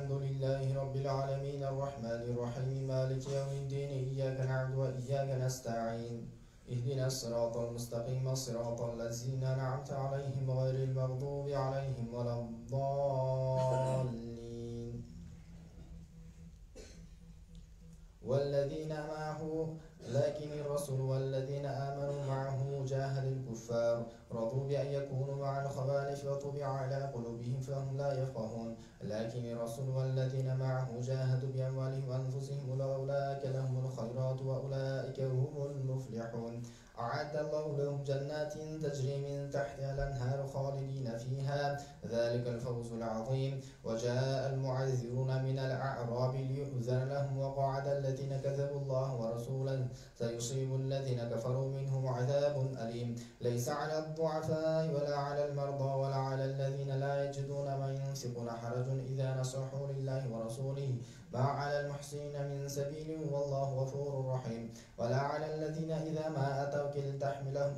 الحمد لله رب العالمين الرحمن الرحيم مالك يوم الدين إياك نعبد وإياك نستعين اهدنا الصراط المستقيم صراط الذين أنعمت عليهم غير المغضوب عليهم ولا الضالين والذين معه لكن الرسول والذين آمنوا معه جاهد الكفار رضوا بأن يكونوا مع الخوالف وطبع على قلوبهم فهم لا يفقهون لكن الرسول والذين معه جاهدوا بأموالهم وأنفسهم أولئك لهم الخيرات وأولئك هم المفلحون أعد الله لهم جنات تجري من تحتها الأنهار خالدين فيها ذلك الفوز العظيم وجاء المعذرون من الأعراب ليؤذن لهم وقعد الذين كذبوا الله ورسوله سيصيب الذين كفروا منهم عذاب أليم ليس على الضعفاء ولا على المرضى ولا على الذين لا يجدون ما ينفقون حرج إذا نصحوا لله ورسوله ما على المحسنين من سبيل والله غفور رحيم ولا على الذين إذا ما أتوك لتحملهم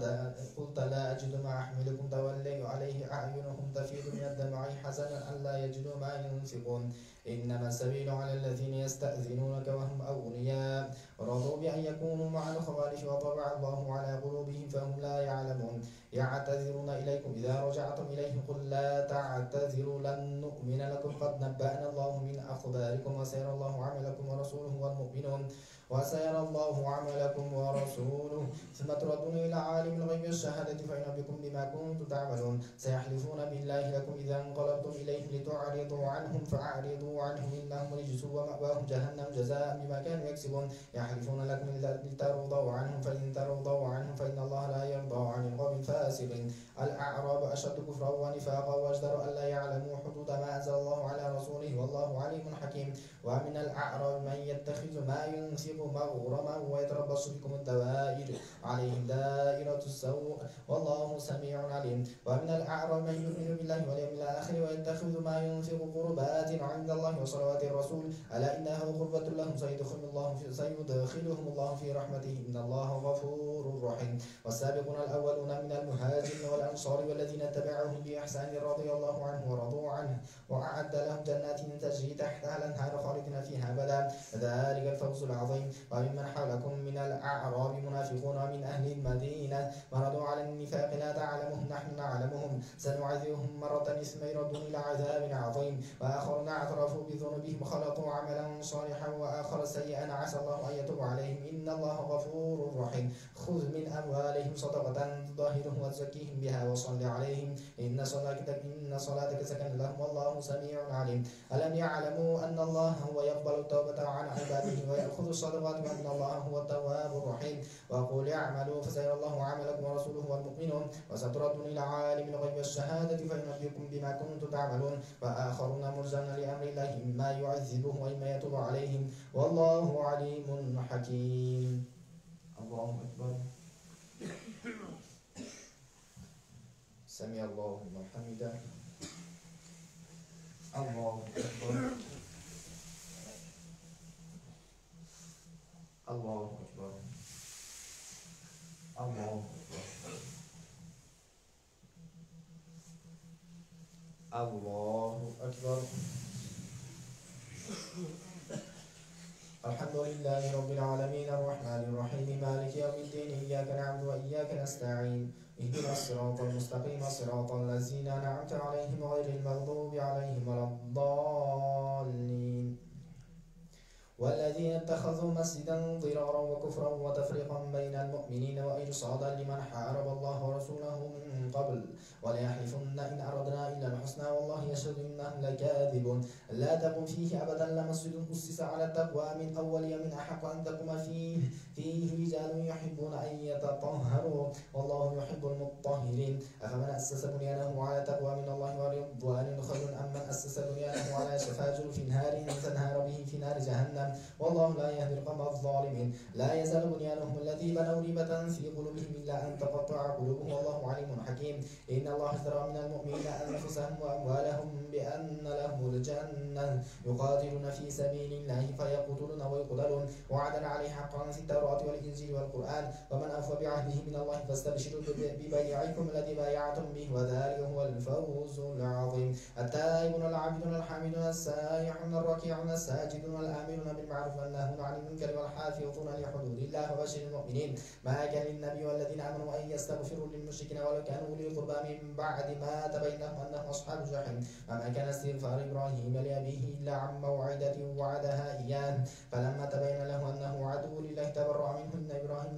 قلت لا أجد ما أحملكم تولوا عليه أعينهم تفيض من الدمع حزنا ألا يجدوا ما ينفقون إنما السبيل على الذين يستأذنونك وهم أغنياء رضوا بأن يكونوا مع الخوالف وطبع الله على قلوبهم فهم لا يعلمون يعتذرون إليكم إذا رجعتم إليهم قل لا تعتذروا لن نؤمن لكم قد نبأنا الله من أخباركم وسيرى الله عملكم ورسوله والمؤمنون وسيرى الله عملكم ورسوله ثم تردون إلى عالم الغيب والشهادة فينبئكم بما كنتم تعملون سيحلفون بالله لكم إذا انقلبتم إليهم لتعرضوا عنهم فأعرضوا عنهم إنهم رجس ومأواهم جهنم جزاء بما كانوا يكسبون يحلفون لكم لترضوا عنهم فإن ترضوا عنهم فإن الله لا يرضى عن القوم الفاسقين الأعراب أشد كفرا ونفاقا واجدر ألا يعلموا حدود ما أنزل الله على رسوله والله عليم حكيم ومن الأعراب من يتخذ ما ينفق مغرما ويتربص بكم الدوائر عليهم دائرة السوء والله سميع عليم ومن الأعراب من يؤمن بالله واليوم الآخر ويتخذ ما ينفق قربات عند الله وصلوات الرسول ألا إنه قربة لهم سيدخلهم الله في رحمته إن الله غفور رحيم والسابقون الأولون من المهاجرين والأنصار والذين اتبعوهم بإحسان رضي الله عنه ورضوا عنه وأعد لهم جنات تجري تحتها الأنهار خالدين فيها أبدا ذلك الفوز العظيم وممن حولكم من الأعراب منافقون ومن أهل المدينة مرضوا على النفاق لا تعلمهم نحن نعلمهم سنعذبهم مرة ثم يردون إلى عذاب عظيم وآخرون اعترفوا بذنوبهم خلطوا عملا صالحا وآخر سيئا عسى الله أن يتوب عليهم إن الله غفور رحيم خذ من أموالهم صدقة تطهرهم وتزكيهم بها وصل عليهم إن صلاتك سكن لهم والله سميع عليم ألم يعلموا أن الله هو يقبل التوبة عن عباده ويأخذ الصدقات وأن الله هو التواب الرحيم وقل اعملوا فسيرى الله عملكم ورسوله والمؤمنون وستردون إلى عالم الغيب والشهادة فينبئكم بما كنتم تعملون وآخرون مرجون لأمر الله إما يعذبهم وإما يتوب عليهم والله عليم حكيم الله أكبر سمع الله لمن حمده الله أكبر الله أكبر الله أكبر الله أكبر الحمد لله رب العالمين الرحمن الرحيم مالك يوم الدين إياك نعبد وإياك نستعين اهدنا الصراط المستقيم صراط الذين أنعمت عليهم غير المغضوب عليهم ولا الضالين والذين اتخذوا مسجدا ضرارا وكفرا وتفريقا بين المؤمنين وإرصادا لمن حارب الله ورسوله من قبل وليحلفن إن أردنا إلا الحسنى والله يشهد إنهم لكاذبون لا تقم فيه أبدا لمسجد أسس على التقوى من أول يوم أحق أن تقوم فيه رجال يحبون أن يتطهروا والله يحب المطهرين أفمن أسس بنيانه على تقوى من الله ورضوان خير أم من أسس بنيانه على شفا جرف نار تنهار به في نار جهنم والله لا يهدي القوم الظالمين لا يزال بنيانهم الذي بنوا ريبة في قلوبهم إلا أن تقطع قلوبهم والله عليم حكيم إن الله اشترى من المؤمنين أنفسهم وأموالهم بأن لهم الجنة يقاتلون في سبيل الله فيقتلون ويقتلون وعدا عليه حقا في التوراة والإنجيل والقرآن ومن أوفى بعهده من الله فاستبشروا ببيعكم الذي بايعتم به وذلك هو الفوز العظيم التائبون العابدون الحامدون السائحون الراكعون الساجدون الآمرون بالمعروف والناهون عن المنكر والحافظون لحدود الله وبشر المؤمنين ما كان للنبي والذين آمنوا أن يستغفروا للمشركين ولو كانوا أولي قربى من بعد ما تبين لهم أنهم أصحاب الجحيم وما كان استغفار إبراهيم لأبيه إلا عن موعدة وعدها إياه فلما تبين له أنه عدو لله تبرأ منه إن إبراهيم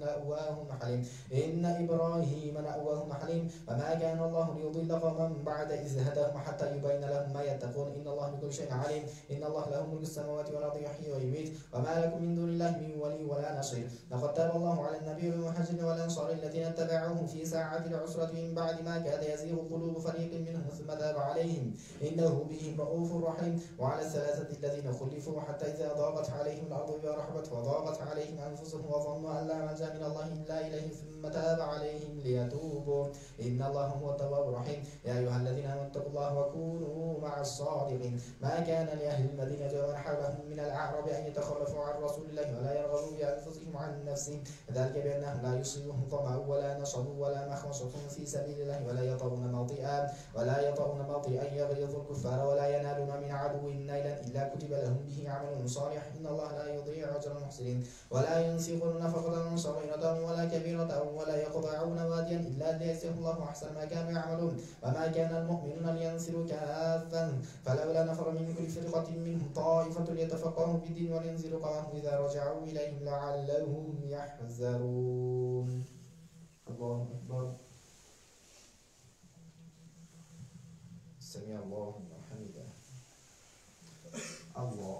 لأواه حليم وما كان الله ليضل قوما بعد إذ هداهم حتى يبين لهم ما يتقون إن الله بكل شيء عليم إن الله له ملك السماوات والأرض يحيي ويميت وما لكم من دون الله من ولي ولا نصير لقد تاب الله على النبي والمهاجرين والأنصار الذين اتبعوه في ساعة العسرة من بعد ما كاد يزيغ قلوب فريق منهم ثم تاب عليهم إنه بهم رؤوف رحيم وعلى الثلاثة الذين خلفوا حتى إذا ضاقت عليهم الأرض بما رحبت وضاقت عليهم أنفسهم وظنوا أن لا ملجأ من الله إلا إليه ثم تاب عليهم ليتوبوا إن الله هو التواب الرحيم يا أيها الذين آمنوا اتقوا الله وكونوا مع الصادقين ما كان لأهل المدينة ومن حولهم من الأعراب أن يتخلفوا عن رسول الله ولا يرغبوا بأنفسهم عن نفسهم ذلك بأنهم لا يصيبهم ظمأ ولا نصب ولا مخمصة في سبيل الله ولا يطؤون موطئا يغيظ الكفار ولا ينالون من عدو نيلا إلا كتب لهم به عمل صالح إن الله لا يضيع أجر المحسنين ولا ينفقون نفقة صغيرة ولا كبيرة ولا يقطعون واديا إلا ليجزيهم الله أحسن ما كانوا يعملون وما كان المؤمنون لينفروا كافا فلولا نفر من كل فرقة منهم طائفة ليتفقهوا في الدين ولينذروا قومهم إذا رجعوا إليهم لعلهم يحذرون الله أكبر سمع الله لمن حمده الله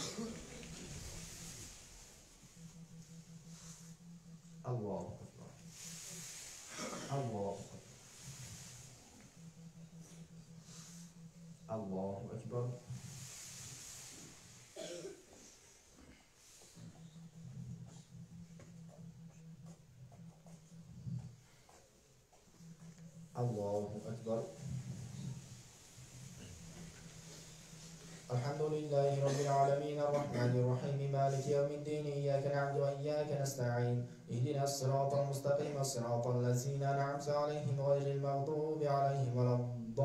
الله أكبر الله أكبر الله أكبر الله أكبر الحمد لله رب العالمين الرحمن الرحيم مالك يوم الدين إياك نعبد وإياك نستعين اهدنا الصراط المستقيم صراط الذين أنعمت عليهم غير المغضوب عليهم ولا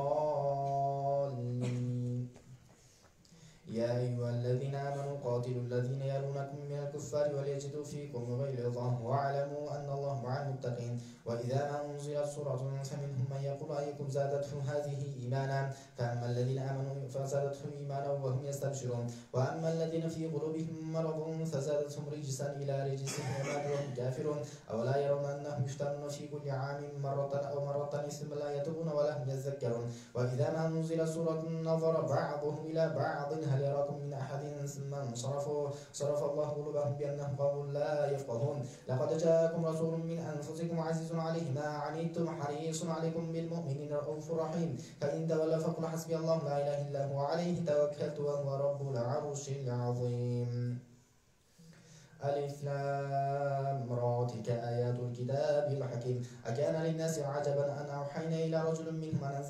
الضالين يا أيها الذين آمنوا قاتلوا الذين يلونكم من الكفار وليجدوا فيكم غلظة واعلموا أن الله مع المتقين وإذا ما أنزلت سورة فمنهم من يقول أيكم زادته هذه إيمانا فأما الذين آمنوا فزادتهم إيمانا وهم يستبشرون وأما الذين في قلوبهم مرض فزادتهم رجسا إلى رجسهم وماتوا وهم كافرون أولا يرون أنهم يفتنون في كل عام مرة أو مرتين ثم لا يتوبون ولا هم يذكرون وإذا ما أنزلت سورة نظر بعضهم إلى بعض هل يراكم من أحد ثم صرف الله قلوبهم بأنهم قوم لا يفقهون لقد جاءكم رسول من أنفسكم عزيز عليه ما عنتم حريص عليكم بالمؤمنين رؤوف رحيم فإن تولوا فقل حسبي الله لا إله إلا هو عليه توكلت وهو رب العرش العظيم ألف لام را تلك آيات الكتاب الحكيم أكان للناس عجبا أن أوحينا إلى رجل منهم أن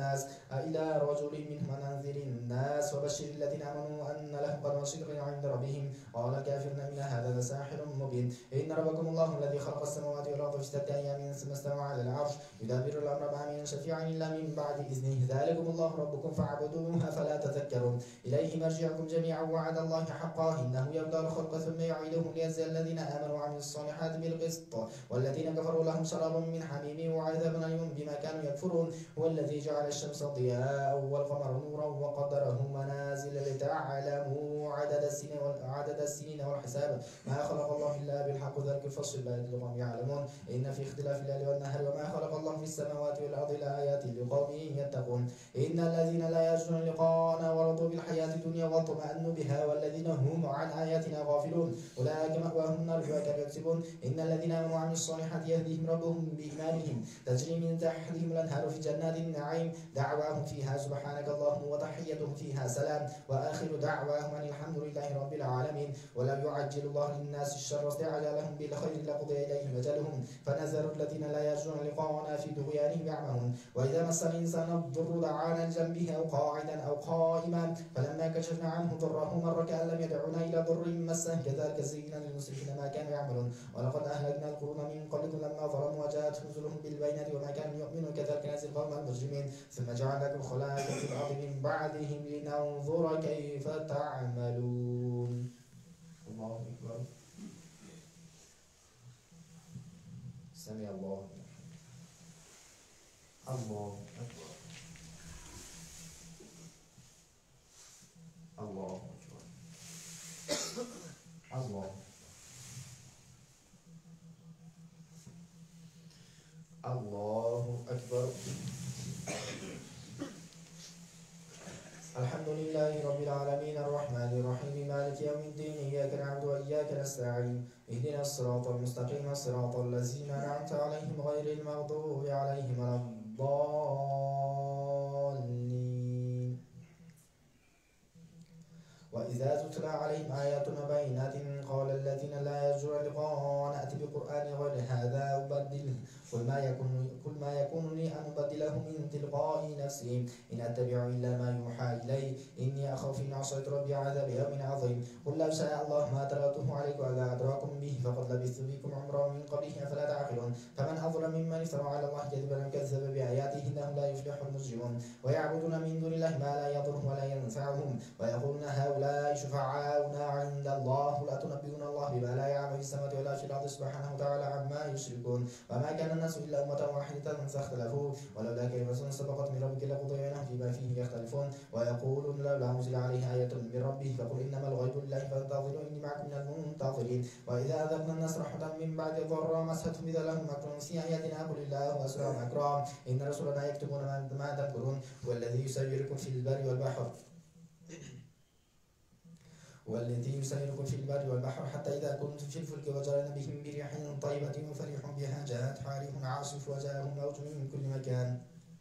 أنذر الناس وبشر الذين آمنوا أن لهم قدم صدق عند ربهم قال الكافرون إن هذا لساحر مبين إن ربكم الله الذي خلق السماوات والأرض في 6 أيام ثم استوى على العرش يدبر الأمر ما من شفيع إلا من بعد إذنه ذلكم الله ربكم فاعبدوه أفلا تذكرون إليه مرجعكم جميعا وعد الله حقا إنه يبدأ الخلق ثم يعيده ليجزي الذين آمنوا وعملوا الصالحات بالقسط والذين كفروا لهم شراب من حميم وعذاب أليم بما كانوا يكفرون هو الذي جعل الشمس ضياء والقمر نورا وقدره منازل لتعلموا عدد السنين والحساب ما خلق الله إلا بالحق ذلك يفصل الآيات لقوم يعلمون إن في اختلاف الليل والنهار وما خلق الله في السماوات والأرض لآيات لقوم يتقون إن الذين لا يرجون لقاءنا ورضوا بالحياة الدنيا واطمأنوا بها والذين هم عن آياتنا غافلون أولئك مأواهم النار بما كانوا يكسبون إن الذين آمنوا وعملوا الصالحات يهديهم ربهم بإيمانهم تجري من تحتهم الأنهار في جنات النعيم دعواهم فيها سبحانك اللهم وتحيتهم فيها سلام وآخر دعواهم أن الحمد لله رب العالمين ولو يعجل الله للناس الشر استعجالهم بالخير لقضي إليهم أجلهم فنذر الذين لا يرجون لقاءنا في طغيانهم يعمهون وإذا مس الإنسان الضر دعانا لجنبه أو قاعدا أو قائما فلما كشفنا عنه ضره مر كأن لم يدعنا إلى ضر مسه كذلك زين للمسرفين ما كانوا يعملون ولقد أهلكنا القرون من قبلكم لما ظلموا وجاءتهم رسلهم بالبينات وما كانوا يؤمنون كذلك نجزي القوم المجرمين ثم جعلناكم خلائف في الأرض من بعدهم لننظر كيف تعملون. الله أكبر. سمع الله. الله أكبر. الله أكبر. الله الله أكبر. الحمد لله رب العالمين الرحمن الرحيم مالك يوم الدين إياك نعبد وإياك نستعين اهدنا الصراط المستقيم صراط الذين أنعمت عليهم غير المغضوب عليهم ولا الضالين. وإذا تتلى عليهم آياتنا بينات قال الذين لا يرجون لقاءنا ائت بقرآن غير هذا أبدله قل ما يكون لي أن أبدله من تلقاء نفسي إن أتبع إلا ما يوحى إلي إني أخاف إن عصيت ربي عذاب يوم عظيم. قل لو شاء الله ما تلوته عليكم ولا أدراكم به فقد لبثت بكم عمرا من قبله أفلا تعقلون. فمن أظلم ممن افترى على الله كذبا وكذب بآياته إنهم لا يفلح المجرمون. ويعبدون من دون الله ما لا يضرهم ولا ينفعهم ويقولون هؤلاء شفعاؤنا عند الله لا تنبئون الله بما لا يعلم في السماوات ولا في الأرض سبحانه وتعالى عما يشركون. وما كان الناس إلا أمة واحدة فاختلفوا ولولا كلمة سبقت من ربك لقضي بينهم فيما فيه يختلفون. ويقولون لولا أنزل عليه آية من ربه فقل إنما الغيب لله فانتظروا إني معكم من المنتظرين. وإذا أذقنا الناس رحمة من بعد ضراء مستهم إذا لهم مكر في آياتنا قل الله أسرع مكرا إن رسلنا يكتبون ما تمكرون. هو الذي يسيركم في البر والبحر حتى إذا كنتم في الفلك وجرين بهم بريح طيبة وفرحوا بها جاءت حارف عاصف وجاءهم موج من كل مكان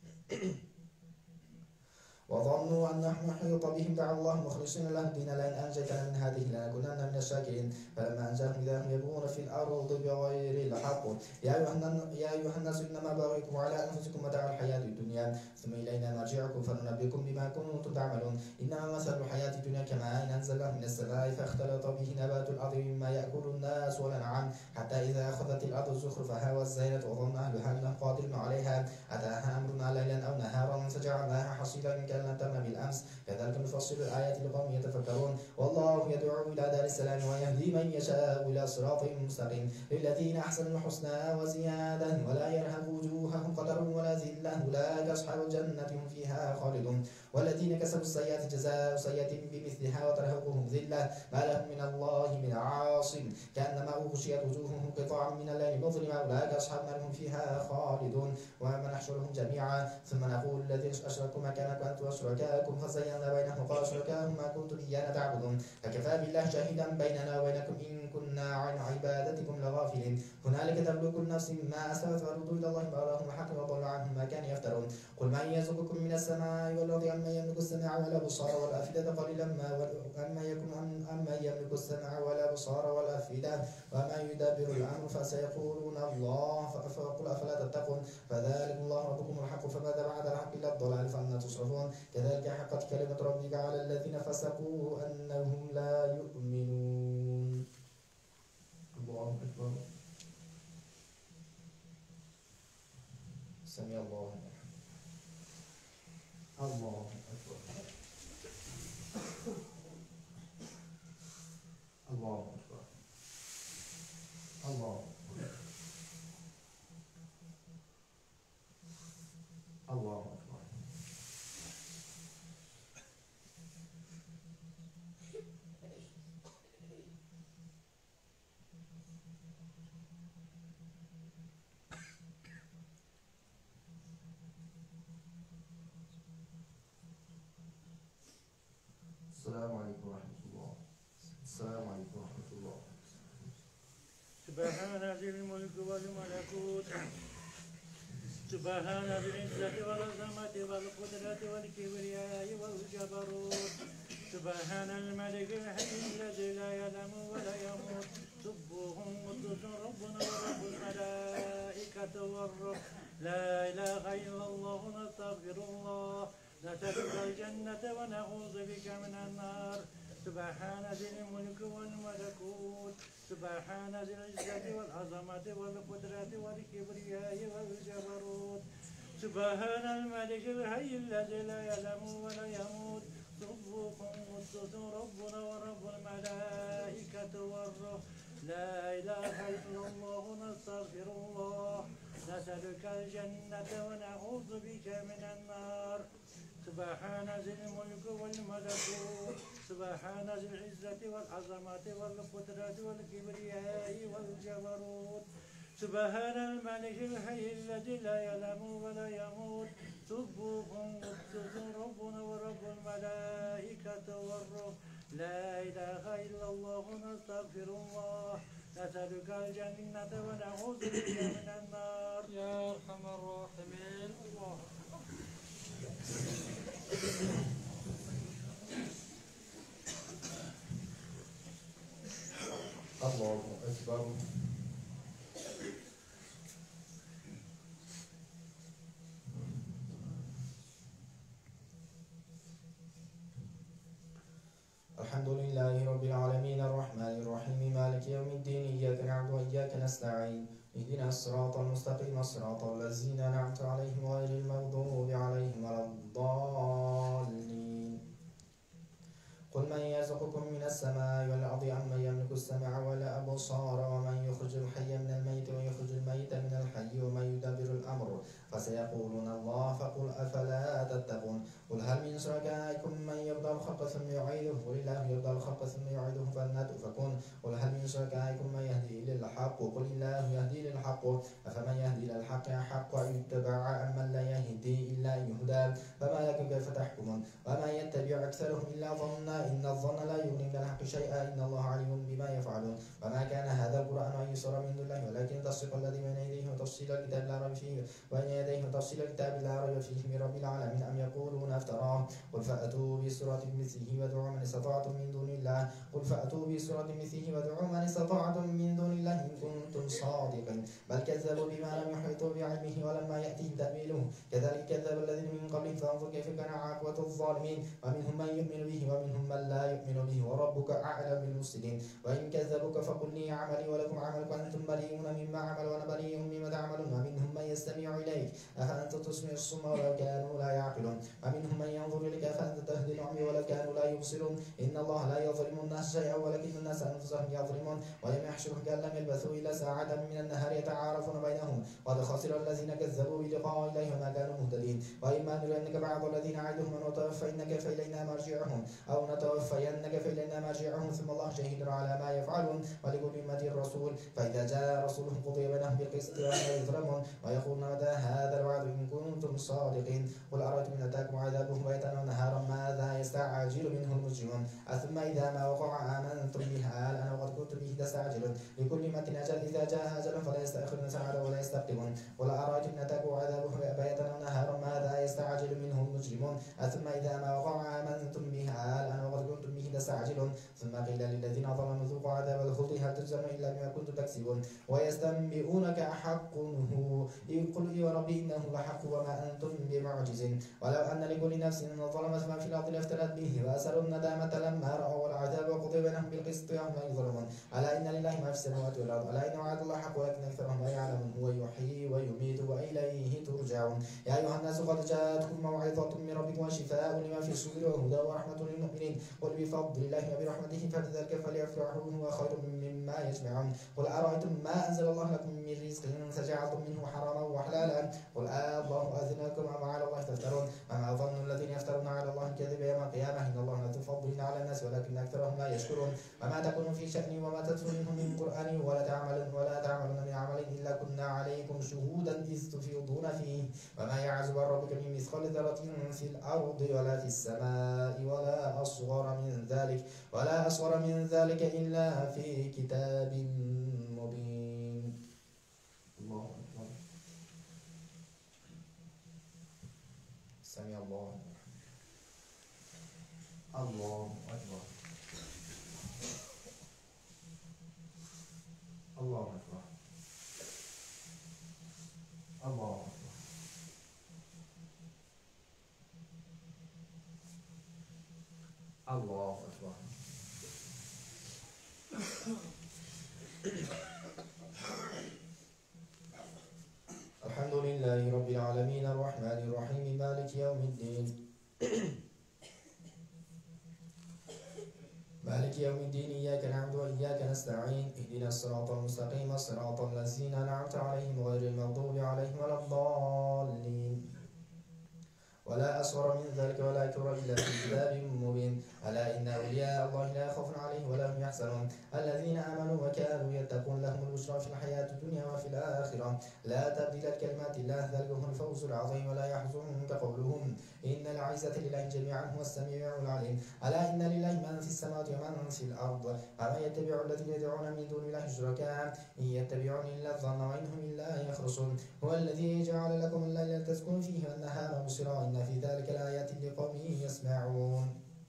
وظنوا أنهم محيط بهم دعوا الله مخلصين له الدين لئن أنجيتنا من هذه لنكونن من الشاكرين. فلما أنجاهم إذا هم يبغون في الأرض بغير الحق يا أيها الناس إنما بغيكم على أنفسكم متاع الحياة الدنيا ثم إلينا مرجعكم فننبئكم بما كنتم تعملون. إنما مثل الحياة الدنيا كماء أنزلناه من السماء فاختلط به نبات الأرض مما يأكل الناس والأنعام حتى إذا أخذت الأرض زخرفها وزينت وظن أهلها أنهم قادرون عليها أتاها أمرنا ليلا أو نهارا فجعلناها حصيدا كأن تمنى بالأمس كذلك نفصل الآيات لقوم يتفكرون. والله يدعو إلى دار السلام ويهدي من يشاء إلى صراط مستقيم. للذين أحسنوا الحسنى وزيادة ولا يرهب وجوههم قدر ولا ذلة أولئك أصحاب الجنة هم فيها خالدون. والذين كسبوا السيئات جزاء سيئة بمثلها وترهقهم ذلة ما لهم من الله من عاصم كأنما أغشيت وجوههم قطاعا من الليل مظلما أولئك أصحاب النار هم فيها خالدون. وما نحشرهم جميعا ثم نقول الذين أشركوا مكانكم أنتم وشركاءكم فزينا بينهم وقال شركاءهم ما كنتم إيانا تعبدون فكفى بالله شاهدا بيننا وبينكم إن كنا عن عبادتكم لغافلين. هنالك تبلو كل نفس ما أسلفت وردوا إلى الله مولاهم الحق وضل عنهم ما كانوا يفترون. قل من يرزقكم من السماء والأرض أمن يملك السمع والأبصار والأفئدة قليلا ما أمن يملك السمع والأبصار والأفئدة وما يدبر الأمر فسيقولون الله فقل أفلا تتقون. فذلك الله ربكم الحق فماذا بعد الحق إلا الضلال فأنا تصرفون. كذلك حقت كلمة ربك على الذين فسقوا أنهم لا يؤمنون. الله أكبر. سمع الله الله أكبر. الله أكبر. الله أكبر. الله أكبر. سبحان ذي الملك والملكوت سبحان ذي العزة والعظمة والقدرة والكبرياء والجبروت سبحان الملك الحي الذي لا ينام ولا يموت سبوح قدوس ربنا ورب الملائكة والروح لا إله إلا الله نستغفر الله نسألك الجنة ونعوذ بك من النار سبحان ذي الملك والملكوت سبحان ذي العزة والعظمة والقدرة والكبرياء والجبروت سبحان الملك الحي الذي لا ينام ولا يموت سبوح قدوس ربنا ورب الملائكة والروح لا إله إلا الله نستغفر الله نسألك الجنة ونعوذ بك من النار سبحان ذي الملك والملكوت سبحان ذي العزة والعظمة والقدرة والكبرياء والجبروت سبحان الملك الحي الذي لا ينام ولا يموت سبوح قدوس ربنا ورب الملائكة والروح لا إله إلا الله نستغفر الله نسألك الجنة ونعوذ بك من النار يا أرحم الراحمين الله الله أكبر. الحمد لله رب العالمين الرحمن الرحيم مالك يوم الدين إياك نعبد وإياك نستعين اهدنا الصراط المستقيم صراط الذين أنعمت عليهم غير المغضوب عليهم ولا الضالين. قل من يرزقكم من السماء والأرض أمن يملك السمع والأبصار ومن يخرج الحي من الميت ويخرج الميت من الحي ومن يدبر الأمر فسيقولون الله فقل أفلا تتقون. قل هل من شركائكم من يبدأ الخلق ثم يعيده قل الله يبدأ الخلق ثم يعيده فأنى تؤفكون. قل هل من شركائكم من يهدي إلى الحق قل الله يهدي للحق أفمن يهدي إلى الحق أحق أن يتبع أم من لا يهدي إلا أن يهدى فما لكم كيف تحكمون. وما يتبع أكثرهم إلا ظنا إن الظن لا يغني من الحق شيئا إن الله عليم بما يفعلون. وما كان هذا القرآن أن يسر من دون الله ولكن تصديق الذي بين يديه وتفصيل الكتاب لا ريب فيه وبين يديه وتفصيل الكتاب لا ريب فيه من رب العالمين أم يقولون افتراه قل فأتوا بسورة مثله وادعوا من استطعتم من دون الله قل فأتوا بسورة مثله وادعوا من استطعتم من دون الله إن كنتم صادقين بل كذبوا بما لم يحيطوا بعلمه ولما يأتهم تأويله كذلك كذب الذين من قبلهم فانظر كيف كان عاقبة الظالمين. ومنهم من يؤمن به ومنهم من لا يؤمن به وربك أعلم بالمفسدين. وإن كذبوك فقل لي عملي ولكم عملكم أنتم بريئون مما أعمل وأنا بريء مما تعملون. ومنهم من يستمع إليك أفأنت تسمع الصم ولو كانوا لا يعقلون. ومنهم من ينظر إليك أفأنت تهدي العمي ولو كانوا لا يبصرون. إن الله لا يظلم الناس شيئا ولكن الناس أنفسهم يظلمون. ويوم يحشرهم كأن لم يلبثوا إلا ساعة من النهار يتعارفون بينهم قد خسر الذين كذبوا بلقاء الله وما كانوا مهتدين. وإما نرينك بعض الذين نعدهم ونتوفينك فإلينا مرجعهم أو نتوفينك فإلينا مرجعهم ثم الله شهيد على ما يفعلون ولكل أمة رسول فإذا جاء رسولهم قضي بينهم بالقسط ولا يظلمون. ويقولون متى هذا الوعد إن كنتم صادقين. قل أرأيتم إن أتاكم عذابه بيتا ونهارا ماذا يستعجل منه المجرمون. ثم إذا ما وقع آمنتم بها الآن وقد كنتم به تستعجلون. لكل أمة أجل إذا جاء أجل فلا يستأخرون ساعة ولا يستقدمون. قل أرأيتم إن أتاكم عذابه بيتا ونهارا ماذا يستعجل منه المجرمون. ثم إذا ما وقع آمنتم بها الآن وقد كنتم به تستعجلون. ثم قيل للذين ظلموا ذوقوا عذاب الخلد هل تجزون إلا بما كنتم تكسبون. ويستنبئونك أحق هو قل وربي إنه لحق وما أنتم بمعجزين. ولو أن لكل نفس ظلمت ما في الأرض لافترت به وأسروا الندامة لما رأوا العذاب وقضي بينهم بالقسط وهم لا يظلمون. ألا إن لله ما في السماوات والأرض ألا إن وعد الله حق ولكن أكثرهم لا يعلمون. هو يحيي ويميت وإليه ترجعون. يا أيها الناس قد جاءتكم موعظة من ربكم وشفاء لما في الصدور وهدى ورحمة للمؤمنين. قل بفضل الله وبرحمته فلذلك فليفرحوا هو خير مما يجمعون. قل أرأيتم ما أنزل الله لكم من رزق فجعلتم منه حراما وحلالا قل الله أذن لكم أم على الله تفترون. وما ظن الذين يفترون على الله الكذب يوم القيامة إن الله لا فضل على الناس ولكن أكثرهم لا يشكرون. وما تكون في شأن وما تتلو منه من قرآن ولا تعملون من عمل إلا كنا عليكم شهودا إذ تفيضون فيه. وما يعزب عن ربك من مثقال ذرة في الأرض ولا في السماء ولا أصغر من ذلك إلا في كتاب مبين. سمع الله. الله أكبر. الله أكبر. الله أكبر. الله أكبر. الحمد لله رب العالمين الرحمن الرحيم مالك يوم الدين مالك يوم الدين إياك نعبد وإياك نستعين اهدنا الصراط المستقيم صراط الذين أنعمت عليهم غير المغضوب عليهم ولا الضالين ولا أصغر من ذلك ولا أكبر إلا في كتاب مبين ألا إن أولياء الله لا خوف عليهم ولا هم يحزنون الذين آمنوا وكانوا يتقون لهم البشرى في الحياة الدنيا وفي الآخرة لا تبديل لكلمات الله ذلك هو الفوز العظيم ولا يحزنك قولهم إن العزة لله جميعا هو السميع العليم ألا إن لله من في السماوات ومن في الأرض أما يتبع الذين يدعون من دون الله شركاء إن يتبعون إلا الظن وإنهم إلا يخرصون هو الذي جعل لكم الليل تسكنوا فيه والنهار مبصرا إن في ذلك لآيات لقوم يسمعون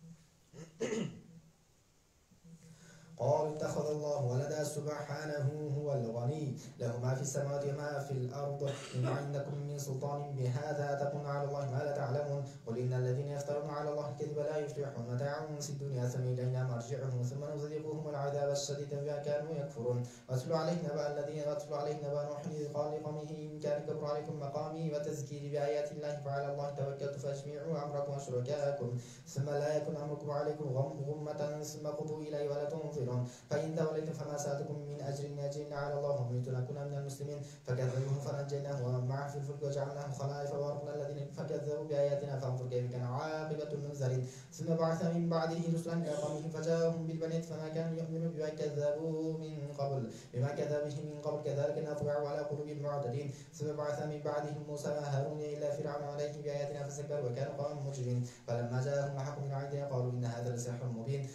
قالوا اتخذ الله ولدا سبحانه هو الغني له ما في السماوات وما في الأرض إن عندكم من سلطان بهذا تقولون على الله ما لا تعلمون قل إن الذين يفترون على الله الكذب لا يفلحون متاع في الدنيا ثم إلينا مرجعهم ثم نذيقهم العذاب الشديد بما كانوا يكفرون واتل عليه نبأ نوح إذ قال لقومه إن كان كبر عليكم مقامي وتذكيري بآيات الله فعلى الله توكلت فاجمعوا أمركم وشركاءكم ثم لا يكن أمركم عليكم غمة ثم قضوا إلي ولا تنظرون فإن توليتم فما سألتكم من أجر أجرنا على الله وأمرت أن أكون من المسلمين فكذبوه فنجيناه ومعه في الفلك وجعلناه خلائف وأغرقنا الذين فكذبوا بآياتنا فانظر كيف كان عاقبة المنذرين ثم بعث من بعده رسلا إلى قومهم فجاءهم بالبينات فما كانوا يؤمنون بما كذبوا من قبل كذلك نطبع على قلوب المعتدين ثم بعث من بعدهم موسى وهارون إلى فرعون عليهم بآياتنا فاستكبروا وكانوا قوما مجرمين فلما جاءهم الحق من عندنا قالوا إن هذا لسحر مبين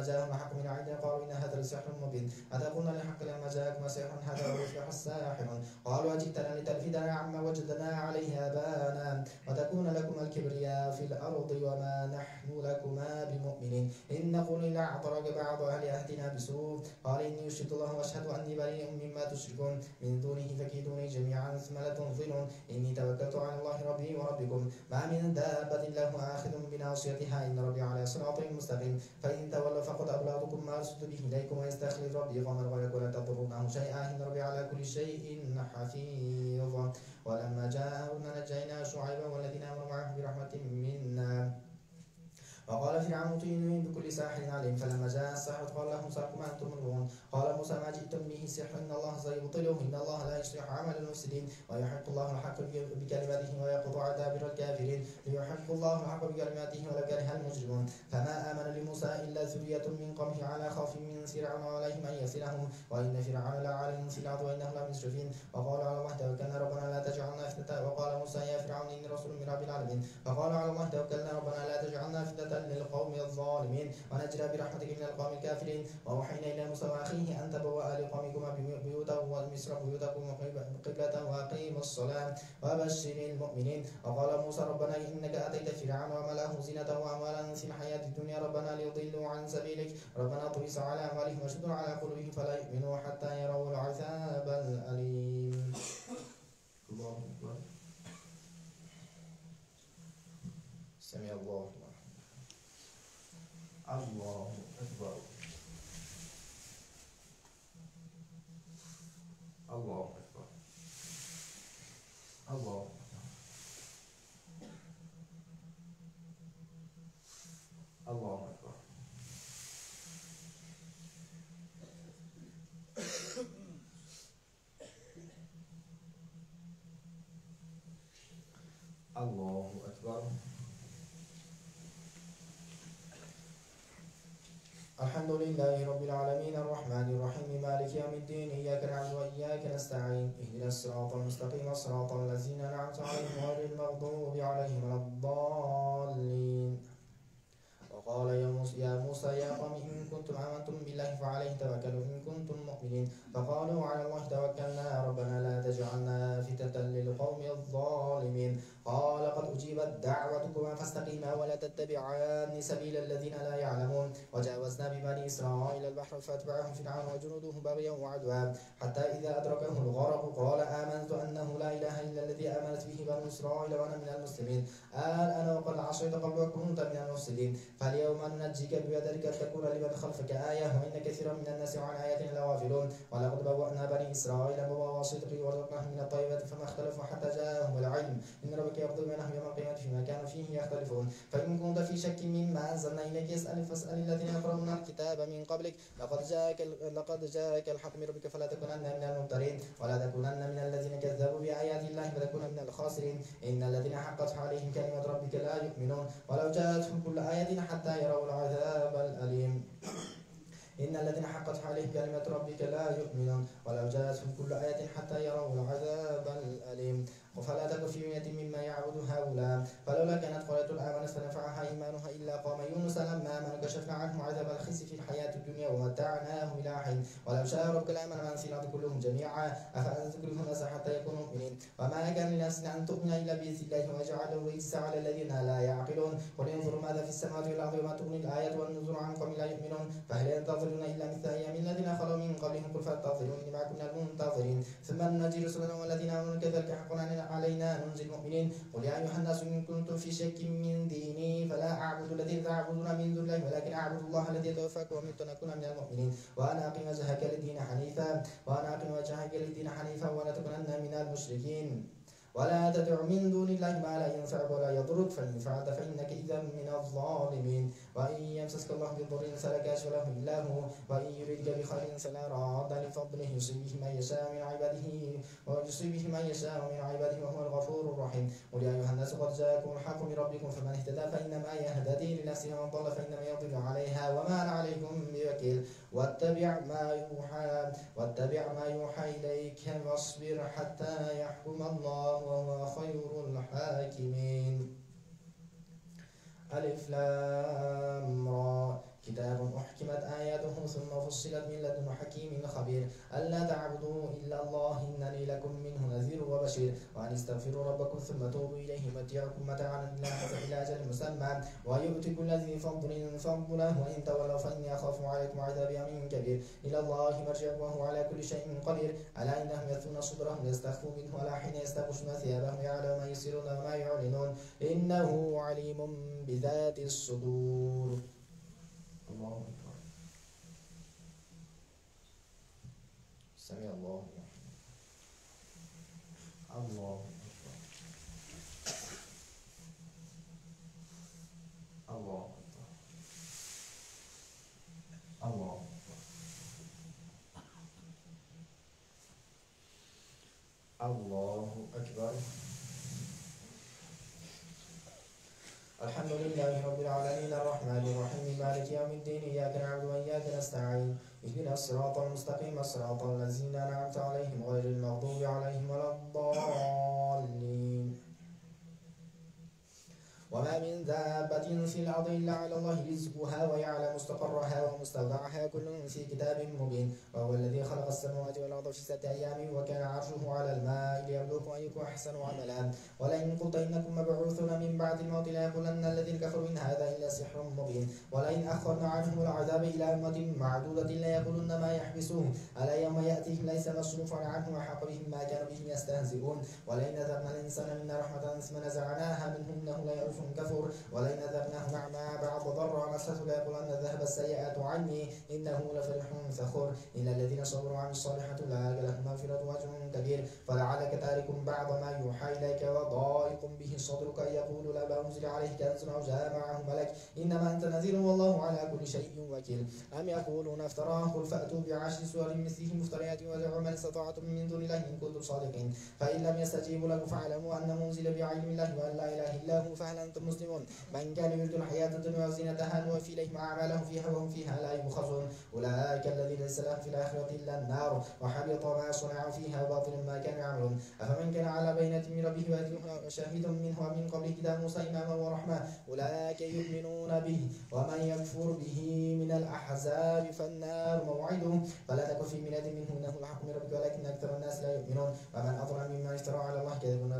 أتقولون للحق لما جاءكم سحر هذا ويفلح الساحر قالوا أجئتنا لتلفتنا عما وجدنا عليه آباءنا وتكون لكم الكبرياء في الأرض وما نحن لكما بمؤمنين إن نقول إلا أعطرك بعض آلهتنا بسوء قال إني أشهد الله وأشهد أني بريء مما تشركون من دونه فكيدوني جميعا ثم لا تنظرون إني توكلت على الله ربي وربكم ما من دابة له آخذ بناصيتها إن ربي على صراط مستقيم فإن تولوا فقد أبلغتكم ما أرسلت به إليكم ويستخلف ربي قوما غيركم ولا تضرونه شيئا إن ربي على كل شيء حفيظ ولما جاء أمرنا نجينا شعيبا والذين آمنوا معه برحمة منا وقال فرعون ائتوني بكل ساحر عليم فلما جاء الساحرة قال لهم سحركم ما أنتم ملقون قال موسى ما جئتم به سحر إن الله سيبطله إن الله لا يصلح عمل المفسدين ويحق الله الحق بكلماته ويقطع دابر الكافرين ليحق الله الحق بكلماته ولو كره المجرمون فما آمن لموسى إلا ذرية من قومه على خوف من فرعون وعليهم أن يفتنهم وإن فرعون لعال في الأرض وإنه لمسرفين وقالوا على الله توكلنا ربنا لا تجعلنا فتنة وقال موسى يا فرعون إني رسول من رب العالمين فقالوا على الله توكلنا ربنا لا تجعلنا فتنة للقوم الظالمين ونجنا برحمتك من القوم الكافرين وأوحينا إلى موسى وأخيه أن تبوأ لقومكما بيوتا ومصر بيوتكم قبلة وأقيموا الصلاة وبشر المؤمنين وقال موسى ربنا إنك أتيت فرعون وملأه زينة وأموالا في الحياة الدنيا ربنا ليضلوا عن سبيلك ربنا طمس على أموالهم واشدد على قلوبهم فلا يؤمنوا حتى يروا العذاب الأليم. الله أكبر. سمع الله. الله أكبر. الله أكبر. الله أكبر. الله أكبر. الله أكبر. الحمد لله رب العالمين الرحمن الرحيم مالك يوم الدين إياك نعبد وإياك نستعين اهدنا الصراط المستقيم صراط الذين أنعمت عليهم غير المغضوب عليهم ولا الضالين وقال يا موسى يا قوم إن كنتم آمنتم بالله فعليه توكلوا إن كنتم مؤمنين فقالوا على الله توكلنا ربنا لا تجعلنا فتنة للقوم الظالمين قال قد أجيبت دعوتكما تتبعان سبيل الذين لا يعلمون وجاوزنا ببني إسرائيل البحر فاتبعهم فرعون وجنوده بغيا وعدوا حتى إذا أدركه الغرق قال آمنت أنه لا إله إلا الذي آمنت به بنو إسرائيل وأنا من المسلمين الآن وقد عصيت قبل وكنت من المفسدين فاليوم ننجيك ببدنك لتكون لمن خلفك آية وإن كثيرا من الناس عن آياتنا لغافلون ولقد بوأنا بني إسرائيل مبوأ صدق ورزقناهم من الطيبات فما اختلفوا حتى جاءهم العلم إن ربك يقضي بينهم يوم القيامة فيما كانوا فيه يختلفون فإن كنت في شك مما أنزلنا إليك فاسأل الذين يقرؤون الكتاب من قبلك لقد جاءك الحق من ربك فلا تكونن من الممترين ولا تكونن من الذين كذبوا بآيات الله فتكون من الخاسرين إن الذين حقت عليهم كلمة ربك لا يؤمنون ولو جاءتهم كل آية حتى يروا العذاب الأليم إن الذين حقت عليهم كلمة ربك لا يؤمنون ولو جاءتهم كل آية حتى يروا العذاب الأليم فلا تك في مرية مما يعبد هؤلاء فلولا كانت قرية آمنت فنفعها إيمانها إلا قوم يونس لما آمنوا كشفنا عنهم عذاب الخزي في الحياة الدنيا ومتعناهم إلى حين ولو شاء ربك لآمن من في الأرض كلهم جميعا أفأنت تكره الناس حتى يكونوا مؤمنين وما كان لنفس أن تؤمن إلا بإذن الله ويجعله رجسا على الذين لا يعقلون قل انظروا ماذا في السماوات والأرض وما تغني الآيات والنذر عن قوم لا يؤمنون فهل ينتظرون إلا مثل أيام الذين خلوا من قبلهم قل فانتظروا إني معكم من المنتظرين ثم ننجي رسلنا والذين آمنوا كذلك حقا علينا ننزل المؤمنين قل يا أيها الناس إن كنتم في شك من ديني فلا أعبد الذين تعبدون من دون الله ولكن أعبد الله الذي يتوفاكم وأمرت أن أكون من المؤمنين وأنا أقم وجهك للدين حنيفا ولا تكونن من المشركين ولا تدع من دون الله ما لا ينفعك ولا يضرك فإن فعلت فإنك إذا من الظالمين وإن يمسسك الله بضر فلا كاشف له إلا هو وإن يردك بخير فلا راد لفضله يصيب به من يشاء من عباده وهو الغفور الرحيم قل يا أيها الناس قد جاءكم الحق من ربكم فمن اهتدى فإنما يهتدي لنفسه ومن ضل فإنما يضل عليها وما أنا عليكم بوكيل واتبع ما يوحى إليك واصبر حتى يحكم الله وهو خير الحاكمين ألف لام را كتاب أحكمت آياته ثم فصلت من لدن حكيم خبير ألا تعبدوا إلا الله إنني لكم منه نذير وبشير وأن استغفروا ربكم ثم توبوا إليه متعكم متاعا إلى أجل مسمى ويؤتي كل ذي فضل فضله وإن تولوا فإني أخاف عليكم عذاب يوم كبير إلى الله مرجعكم وهو على كل شيء قدير ألا إنهم يثنون صدورهم ليستخفوا منه ولا حين يستغشون ثيابهم يعلم ما يسرون وما يعلنون إنه عليم بذات الصدور. الله أكبر. سمع الله الله أكبر. الله أكبر. الله أكبر. الله أكبر. الحمد لله رب العالمين الرحمن الرحيم مالك يوم الدين إياك نعبد وإياك نستعين اهدنا الصراط المستقيم صراط الذين أنعمت عليهم غير المغضوب عليهم ولا الضالين وما من دابة في الأرض إلا على الله رزقها ويعلم مستقرها ومستودعها كل في كتاب مبين وهو الذي خلق السماوات والأرض في 6 أيام وكان عرشه على الماء ليبلوكم أيكم أحسن عملا ولئن قلت إنكم مبعوثون من بعد الموت ليقولن الذين كفروا إن هذا إلا سحر مبين ولئن أخرنا عنهم العذاب إلى أمة معدودة ليقولن ما يحبسوه ألا يوم يأتيهم ليس مصروفا عنهم وحق بهم ما كانوا به يستهزئون ولئن أذقنا الإنسان منا رحمة ثم نزعناها منه إنه ليئوس كفور ولئن أذقناه نعما بعد ضر مسته ليقولن ذهب السيئات عني إنه لفرح فخور إن الذين صبروا وعملوا الصالحات أولئك لهم مغفرة وأجر كبير فلعلك تارك بعض ما يوحى إليك وضائق به صدرك أن يقول لولا أنزل عليه كنز أو جاء معه ملك إنما أنت نذير والله على كل شيء وكيل أم يقولون افتراه قل فأتوا بعشر سور مثله مفتريات وادعوا من استطعتم من دون الله إن كنتم صادقين فإن لم يستجيبوا له فاعلموا أن منزل بعلم الله وأن لا إله إلا هو فهل أنتم مسلمون من كان يريد الحياة الدنيا وزينتها نوفي إليهم أعمالهم فيها وهم فيها لا يبخسون أولئك الذين ليس لهم في الآخرة إلا النار وحبط ما صنعوا فيها وباطل ما كانوا يعملون أفمن كان على بينة من ربه وشاهد منه ومن قبله كتاب موسى إماما ورحمة أولئك يؤمنون به ومن يكفر به من الأحزاب فالنار موعده فلا تكن في مرية منه إنه الحق من ربك ولكن أكثر الناس لا يؤمنون ومن أظلم ممن افترى على الله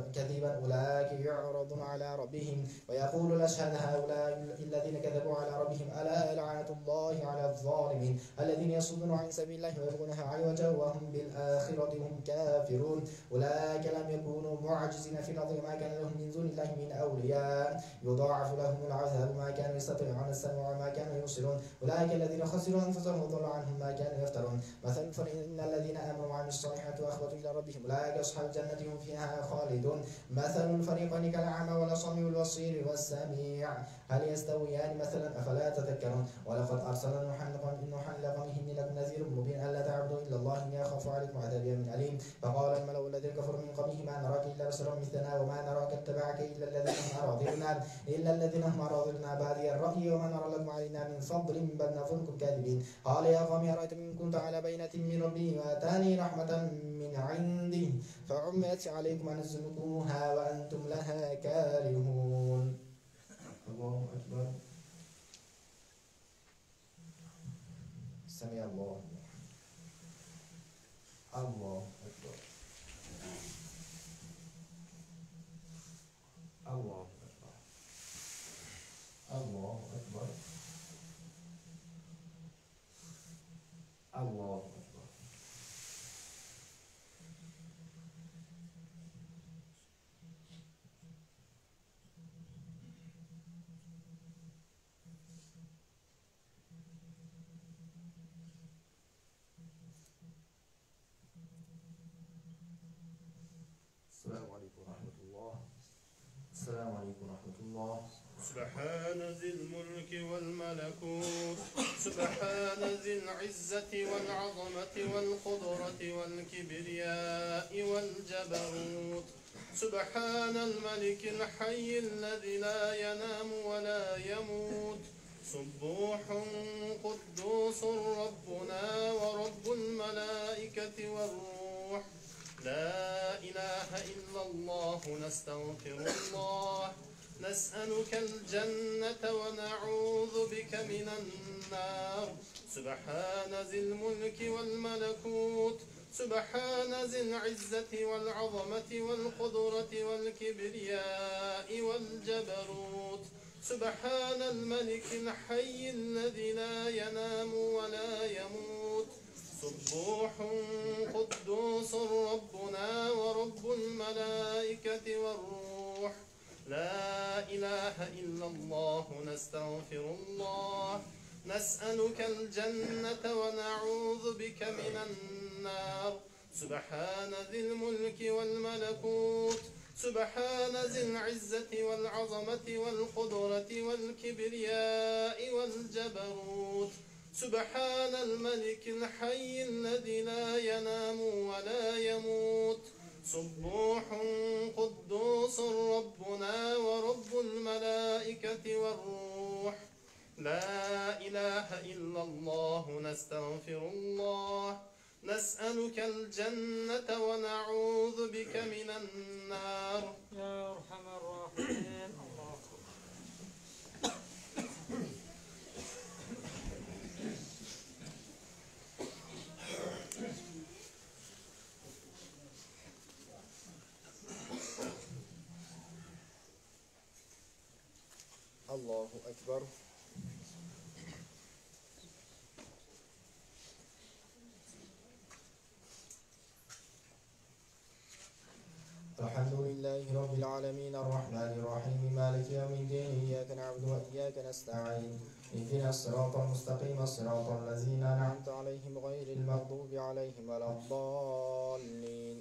كذبا أولئك يعرضون على ربهم ويقول الأشهاد هؤلاء الذين كذبوا على ربهم ألا لعنة الله على الظالمين الذين يصدون عن سبيل الله ويبغونها عوجا وهم بالآخرة هم كافرون أولئك لم يكونوا معجزين في الأرض وما كان لهم من دون الله من أولياء يضاعف لهم العذاب ما كانوا يستطيعون السمع وما كانوا يبصرون أولئك الذين خسروا أنفسهم وضل عنهم ما كانوا يفترون مثل فإن الذين آمنوا وعملوا الصالحات وأخبتوا إلى ربهم أولئك أصحاب الجنة هم فيها خالدون مثل الفريقين كالأعمى والأصم والبصير والسميع هل يستويان مثلا أفلا تذكرون ولقد أرسلنا نوحا لقومه إني لكم نذير مبين ألا تعبدوا إلا الله إني أخاف عليكم عذاب يوم أليم فقال الملأ الذين كفروا من قومه ما نراك إلا بشرا مثلنا وما نراك اتبعك إلا الذين هم أراذلنا بادي الرأي وما نرى لكم علينا من فضل بل نظنكم كاذبين قال يا قوم أرأيتم إن كنت على بينة من ربي وآتاني رحمة من عنده فعميت عليكم أنزلكموها وأنتم لها كارهون الله أكبر سمع الله الله أكبر الله أكبر الله أكبر الله أكبر السلام عليكم ورحمة الله. السلام عليكم ورحمة الله. سبحان ذي الملك والملكوت سبحان ذي العزة والعظمة والقدرة والكبرياء والجبروت سبحان الملك الحي الذي لا ينام ولا يموت سبوح قدوس ربنا ورب الملائكة والروح لا إله إلا الله نستغفر الله نسألك الجنة ونعوذ بك من النار سبحان ذي الملك والملكوت سبحان ذي العزة والعظمة والقدرة والكبرياء والجبروت سبحان الملك الحي الذي لا ينام ولا يموت سبوح قدوس ربنا ورب الملائكة والروح لا إله إلا الله نستغفر الله نسألك الجنة ونعوذ بك من النار سبحان ذي الملك والملكوت سبحان ذي العزة والعظمة والقدرة والكبرياء والجبروت سبحان الملك الحي الذي لا ينام ولا يموت سبوح قدوس ربنا ورب الملائكة والروح لا إله إلا الله نستغفر الله نسألك الجنة ونعوذ بك من النار يا أرحم الراحمين الله أكبر. الحمد لله رب العالمين الرحمن الرحيم مالك يوم الدين إياك نعبد وإياك نستعين اهدنا الصراط المستقيم الصراط الذين أنعمت عليهم غير المغضوب عليهم ولا الضالين.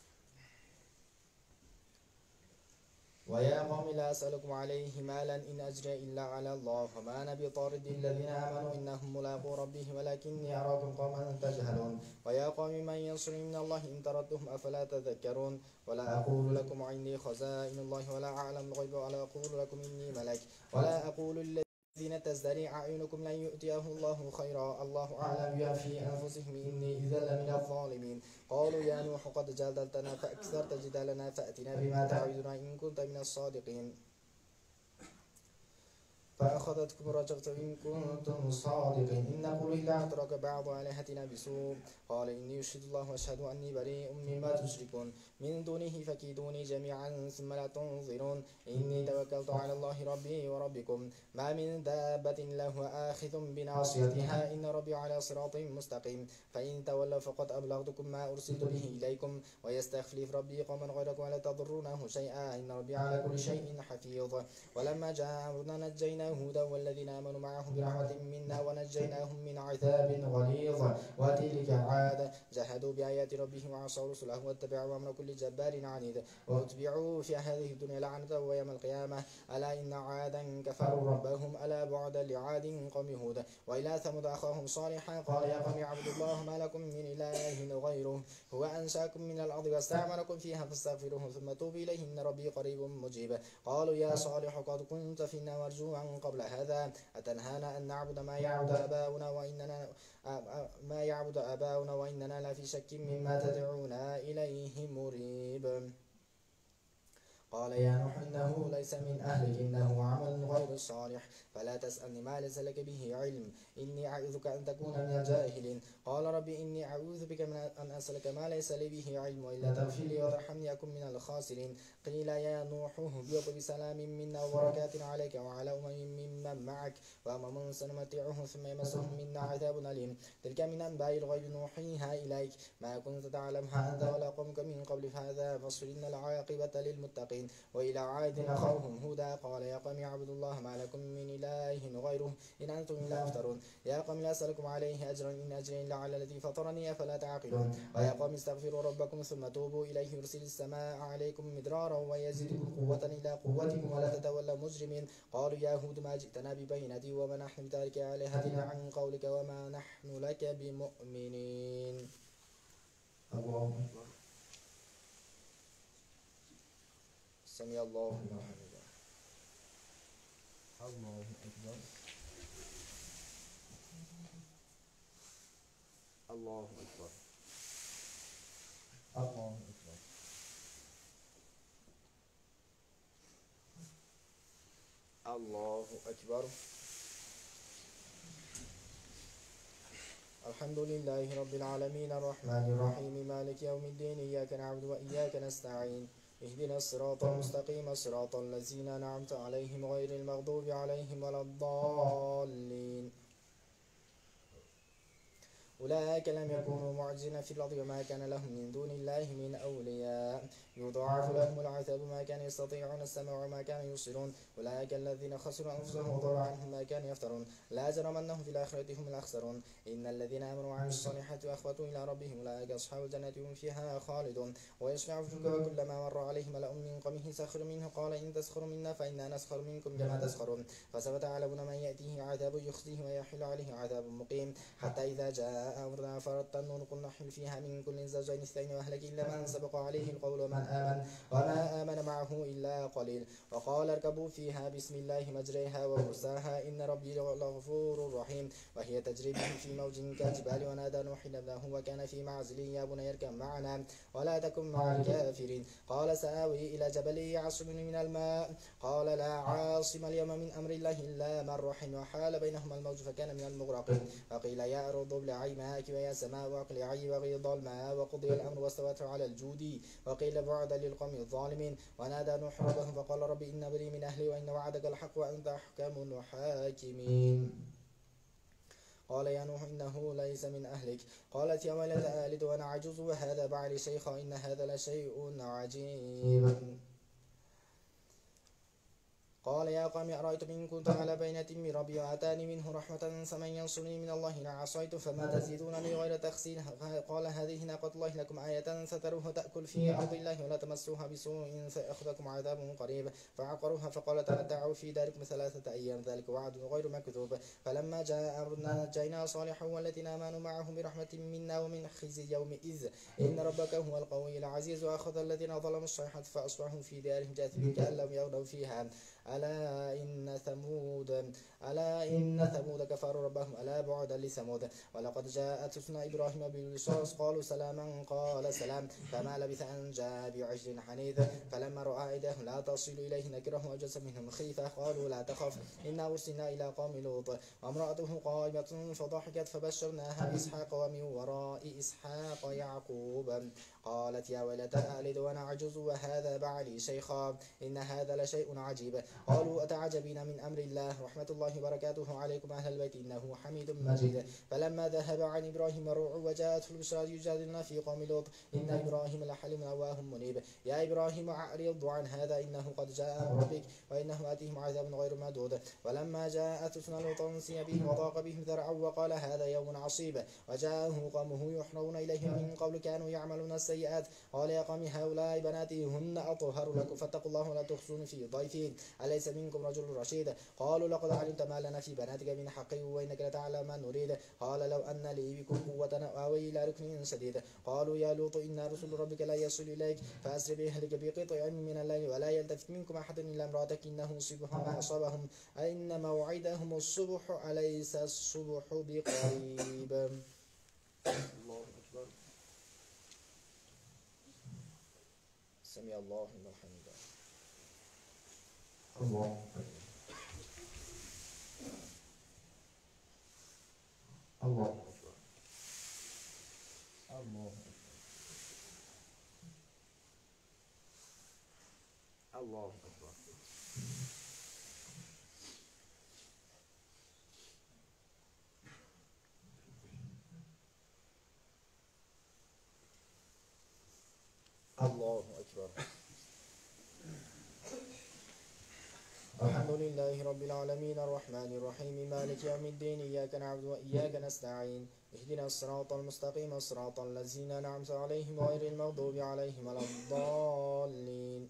ويا قوم لا أسألكم عليه مالا إن أجري إلا على الله وما أنا بطارد الذين آمنوا إنهم ملاقو ربهم ولكني أراكم قوما تجهلون. ويا قوم من ينصرني من الله إن تردهم أفلا تذكرون. ولا أقول لكم عندي خزائن الله ولا أعلم الغيب ولا أقول لكم إني ملك ولا أقول الذين تزدري أعينكم لن يؤتيهم الله خيرا الله أعلم بما في أنفسهم إني إذا لمن الظالمين. قالوا يا نوح قد جادلتنا فأكثرت جدالنا فأتنا بما تعدنا إن كنت من الصادقين. فأخذتكم رجفة إن كنتم صادقين إن نقول إلا أن ترك بعض آلهتنا بسوء قال إني أشهد الله وأشهد أني بريء مما تشركون من دونه فكيدوني جميعا ثم لا تنظرون إني توكلت على الله ربي وربكم ما من دابة إلا هو آخذ بناصيتها إن ربي على صراط مستقيم فإن تولوا فقد أبلغتكم ما أرسلت به إليكم ويستخلف ربي قوما غيركم ولا تضرونه شيئا إن ربي على كل شيء حفيظ ولما جاء أمرنا نجينا هودا والذين آمنوا معه برحمة منا ونجيناهم من عذاب غليظ وتلك عاد جحدوا بآيات ربهم وعصوا رسله واتبعوا أمر كل جبار عنيد واتبعوا في هذه الدنيا لعنة ويوم القيامة ألا إن عادا كفروا ربهم ألا بعدا لعاد قوم هود وإلى ثمود أخاهم صالحا قال يا قوم اعبدوا الله ما لكم من إله غيره هو أنشأكم من الأرض واستعمركم فيها فاستغفروه ثم توبوا إليه إن ربي قريب مجيب قالوا يا صالح قد كنت فينا مرجوا قبل هذا أتنهانا أن نعبد ما يعبد آباؤنا وإننا لفي شك مما تدعونا إليه مريب قال يا نوح إنه ليس من أهلك إنه عمل غير صالح فلا تسألني ما ليس لك به علم إني أعوذك أن تكون من الجاهلين قال ربي إني أعوذ بك من أن أسألك ما ليس لي به علم وإلا تغفر لي وترحمني أكن من الخاسرين قيل يا نوح اهبط بسلام منا وبركات عليك وعلى ممن معك وأمم سنمتعهم ثم يمسهم منا عذاب أليم تلك من أنباء الغيب نوحيها إليك ما كنت تعلمها أنت ولا قومك من قبل هذا فاصبر إن العاقبة للمتقين وإلى عاد أخاهم هودا قال يا قوم اعبدوا الله ما لكم من إله غيره إن أنتم إلا مفترون يا قوم لا أسألكم عليه أجرا إن أجري إلا على الذي فطرني أفلا تعقلون ويا قوم استغفروا ربكم ثم توبوا إليه يرسل السماء عليكم مدرارا ويزيدكم قوة إلى قوتكم ولا تتولوا مجرمين قالوا يا هود ما جئتنا ببينة وما نحن بتارك آلهتنا عن قولك وما نحن لك بمؤمنين. الله أكبر. سمع الله لمن حمده. الله أكبر. الله أكبر. الله أكبر. الله أكبر. الحمد لله رب العالمين الرحمن الرحيم مالك يوم الدين إياك نعبد وإياك نستعين اهدنا الصراط المستقيم صراط الذين أنعمت عليهم غير المغضوب عليهم ولا الضالين أولئك لم يكونوا معجزين في الأرض وما كان لهم من دون الله من أولياء يضاعف لهم العذاب ما كانوا يستطيعون السمع وما كانوا يبصرون أولئك الذين خسروا أنفسهم وضل عنهم ما كانوا يفترون لا جرم أنهم في الآخرة هم الأخسرون إن الذين آمنوا وعملوا الصالحات وأخبتوا إلى ربهم أولئك أصحاب الجنة هم فيها خالدون ويشفع فيك وكلما مر عليه ملأ من قومه سخروا منه قال إن تسخروا منا فإنا نسخر منكم كما تسخرون فسوف تعلمون من يأتيه عذاب يخزيه ويحل عليه عذاب مقيم حتى إذا جاء أمرنا فردت النور قل نحمل فيها من كل زوجين اثنين وأهلك إلا من سبق عليه القول وما آمن معه إلا قليل وقال اركبوا فيها بسم الله مجريها ومرساها إن ربي لغفور رحيم وهي تجري بهم في موج كالجبال ونادى نوح ابنه وكان في معزل يا بني اركب معنا ولا تكن مع الكافرين قال سآوي إلى جبل يعصمني من الماء قال لا عاصم اليوم من أمر الله إلا من رحم وحال بينهما الموج فكان من المغرقين وقيل يا أرض ابلعي ماءك ويا سماء واقلعي وغيض الماء وقضي الأمر واستوت على الجود وقيل بعدا للقوم الظالمين ونادى نوح ربه فقال رب إن بري من أهلي وإن وعدك الحق وأنت أحكم الحاكمين قال يا نوح إنه ليس من أهلك قالت يا ويلتى ألد وأنا عجوز وهذا بعلي شيخا إن هذا لشيء عجيب قال يا قوم أرأيتم إن كنت على بينة من ربي وآتاني منه رحمة فمن ينصرني من الله إن عصيت فما تزيدونني غير تخسير قال هذه ناقة الله لكم آية ستروها تأكل في أرض الله ولا تمسوها بسوء فيأخذكم عذاب قريب فعقروها فقال تمتعوا في داركم 3 أيام ذلك وعد غير مكذوب فلما جاء أمرنا نجينا صالحا والذين آمنوا معه برحمة منا ومن خزي يومئذ إن ربك هو القوي العزيز وأخذ الذين ظلموا الصيحة فأصبحوا في دارهم جاثمين كأن لم يغنوا فيها ألا إن ثمود كفروا ربهم ألا بعدا لثمود. ولقد جاءت رسلنا إبراهيم بالبشرى قالوا سلاما قال سلام فما لبث أن جاء بعجل حنيذ فلما رأى أيديهم لا تصل إليه نكرهم وأوجس منهم خيفة قالوا لا تخف إنا أرسلنا إلى قوم لوط وامرأته قائمة فضحكت فبشرناها بإسحاق ومن وراء إسحاق يعقوب قالت يا ويلتى ألد وأنا عجوز وهذا بعلي شيخا إن هذا لشيء عجيب. قالوا أتعجبين من أمر الله رحمة الله وبركاته عليكم أهل البيت إنه حميد مجيد. فلما ذهب عن إبراهيم الروع وجاءته البشرى يجادلنا في قوم لوط إن إبراهيم لحليم أواه منيب. يا إبراهيم أعرض عن هذا إنه قد جاء أمر ربك وإنه آتيهم عذاب غير مردود. ولما جاءت رسلنا لوطا سيء بهم وضاق بهم ذرعا وقال هذا يوم عصيب وجاءه قومه يحرون إليه من قبل كانوا يعملون السيئات قال يا قوم هؤلاء بناتي هن أطهر لكم فاتقوا الله ولا تخزون في ضيفي أليس منكم رجل رشيد. قالوا لقد علمت ما لنا في بناتك من حق وإنك لتعلم ما نريد. قال لو أن لي بكم قوة أوي إلى ركن شديد. قالوا يا لوط إن رسل ربك لا يصل إليك فأسر بأهلك بقطع من الليل ولا يلتفت منكم أحد إلا امرأتك إنه يصيبهم ما أصابهم أئن موعدهم الصبح أليس الصبح بقريب. الله أكبر. سمع الله لمن حمده. الله أكبر. الله أكبر. الله أكبر. الله أكبر. الله أكبر. الحمد لله رب العالمين الرحمن الرحيم مالك يوم الدين إياك نعبد وإياك نستعين اهدنا الصراط المستقيم صراط الذين أنعمت عليهم غير المغضوب عليهم ولا الضالين.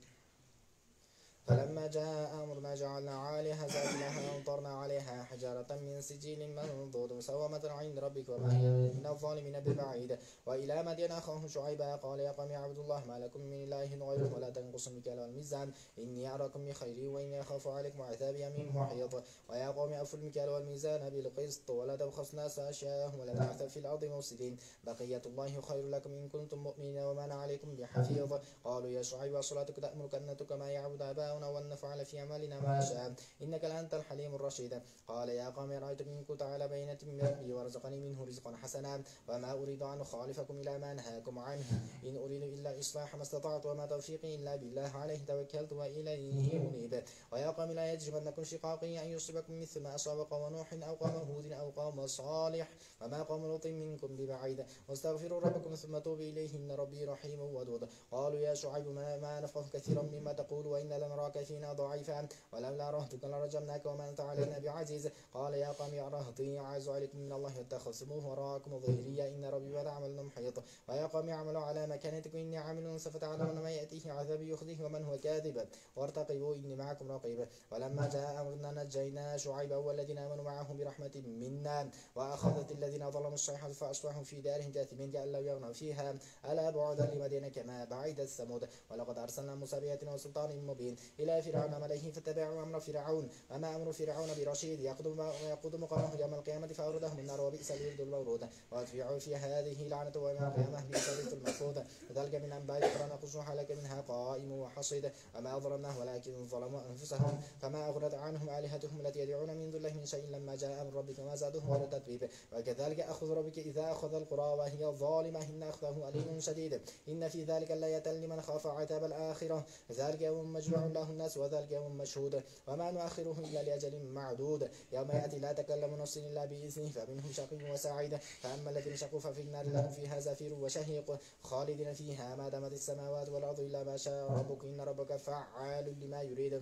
فلما جاء أمرنا جعلنا عاليها سافلها وأمطرنا عليها حجارة من سجيل منضود مسومة عند ربك وما هي من الظالمين ببعيد. وإلى مدين أخاهم شعيبا قال يا قوم اعبدوا الله ما لكم من إله غيره ولا تنقصوا المكيال والميزان إني أراكم بخير وإني أخاف عليكم عذاب يوم محيط. ويا قوم أوفوا المكيال والميزان بالقسط ولا تبخسوا الناس أشياءهم ولا تعثوا في الأرض مفسدين بقية الله خير لكم إن كنتم مؤمنين وما أنا عليكم بحفيظ. قالوا يا شعيب صلاتك تأمرك أن نترك ما يعبد آباؤنا وأن نفعل في أعمالنا ما نشاء إنك لأنت الحليم الرشيد. قال يا قوم رأيتم إن كنت على بينة من ربي ورزقني منه رزقا حسنا وما أريد أن أخالفكم إلى ما نهاكم عنه إن أريد إلا إصلاح ما استطعت وما توفيقي إلا بالله عليه توكلت وإليه أنيب. ويا قوم لا يجرمنكم شقاقي أن يصيبكم مثل ما أصاب قوم نوح أو قوم هود أو قوم صالح وما قوم لوط منكم ببعيد واستغفروا ربكم ثم توبوا إليه إن ربي رحيم ودود. قالوا يا شعيب ما نفقه كثيرا مما تقول وإن لنراك فينا ضعيفا ولولا رهتك لرجمناك وما أنت علينا بعزيز. قال يا قوم يا رهطي أعز عليكم من الله واتخذتموه وراءكم ظهريا إن ربي بما تعملون محيط. ويا قوم اعملوا على مكانتكم إني عامل سوف تعلمون ما يأتيه عذاب يخزيه ومن هو كاذب وارتقبوا إني معكم رقيب. ولما جاء أمرنا نجينا شعيبا والذين آمنوا معه برحمة منا وأخذت الذين ظلموا الصيحة فأصبحوا في دارهم جاثمين كأن لم يغنوا فيها ألا بعدا لمدين كما بعيدت ثمود. ولقد أرسلنا موسى بآياتنا وسلطان مبين إلى فرعون ملئه فاتبعوا أمر فرعون وما أمر فرعون برشيد يقود مقامه يوم القيامة فأوردهم النار وبئس الورد المورود. وأتبعوا في هذه لعنة ويوم القيامة بئس الورد المفروض. وذلك من أنباء القرى نقصها لك منها قائم وحصيد وما ظلمناه ولكن ظلموا أنفسهم فما أغنت عنهم آلهتهم التي يدعون من دون الله من شيء لما جاء أمر ربك وما زادوهم غير تتبيب. وكذلك أخذ ربك إذا أخذ القرى وهي ظالمة إن أخذه أليم شديد إن في ذلك لآية لمن خاف عذاب الآخرة ذلك يوم مجموع له الناس وذلك يوم مشهود وما نؤخره إلا لأجل معدود يوم يأتي لا تكلم نفس إلا بإذنه فمنهم شقي وسعيد. فأما الذين شقوا ففي النار لهم فيها زفير وشهيق خالدين فيها ما دامت السماوات والأرض إلا ما شاء ربك إن ربك فعال لما يريد.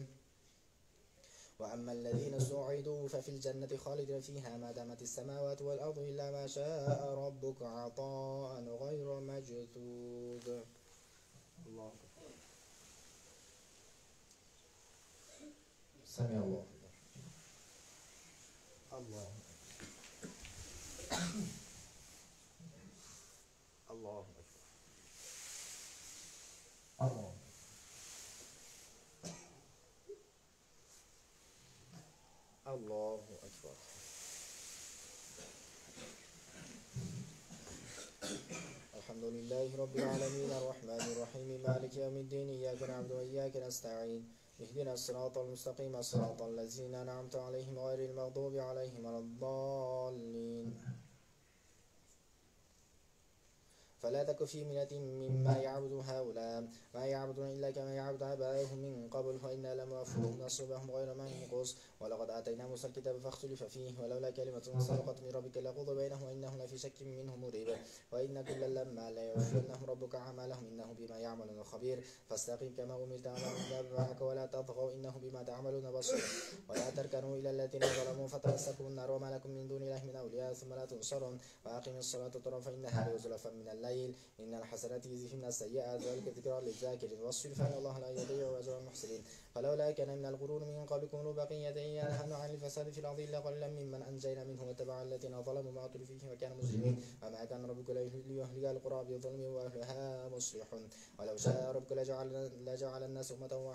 وأما الذين سعدوا ففي الجنة خالدين فيها ما دامت السماوات والأرض إلا ما شاء ربك عطاء غير مجدود. الله سمع الله. الله الله الله الله أكبر. الحمد لله رب العالمين الرحمن الرحيم مالك يوم الدين إياك نعبد وإياك نستعين اهدنا الصراط المستقيم صراط الذين أنعمت عليهم غير المغضوب عليهم ولا الضالين. فلا تك في منة مما يعبد هؤلاء ما يعبدون إلا كما يعبد آباؤهم من قبل وإنا لموافوهم نصيبهم غير منقوص ولقد آتينا موسى الكتاب فاختلف فيه ولولا كلمة سبقت من ربك لقضي بينهم وإنهم لفي شك منه مريب وإن كلا لما ليوفينهم ربك أعمالهم إنه بما يعملون خبير فاستقم كما أمرت ومن معك ولا تطغوا إنه بما تعملون بصير ولا تركنوا إلى الذين ظلموا فتمسكوا النار وما لكم من دون الله من أولياء ثم لا تنصرون وأقيموا الصلاة طرفي النهار وزلفا من الليل إن الحسنات يذهبن السيئات ذلك ذكرى للذاكرين واصبر فإن الله لا يضيع أجر المحسنين فلولا كان من القرون من قبلكم أولو بقية ينهون عن الفساد في الأرض إلا قليلا ممن أنجينا منه واتبع الذين ظلموا ما أترفوا فيه وكانوا مجرمين وما كان ربك ليهلك القرى بظلم وأهلها مصلحون ولو شاء ربك لجعل الناس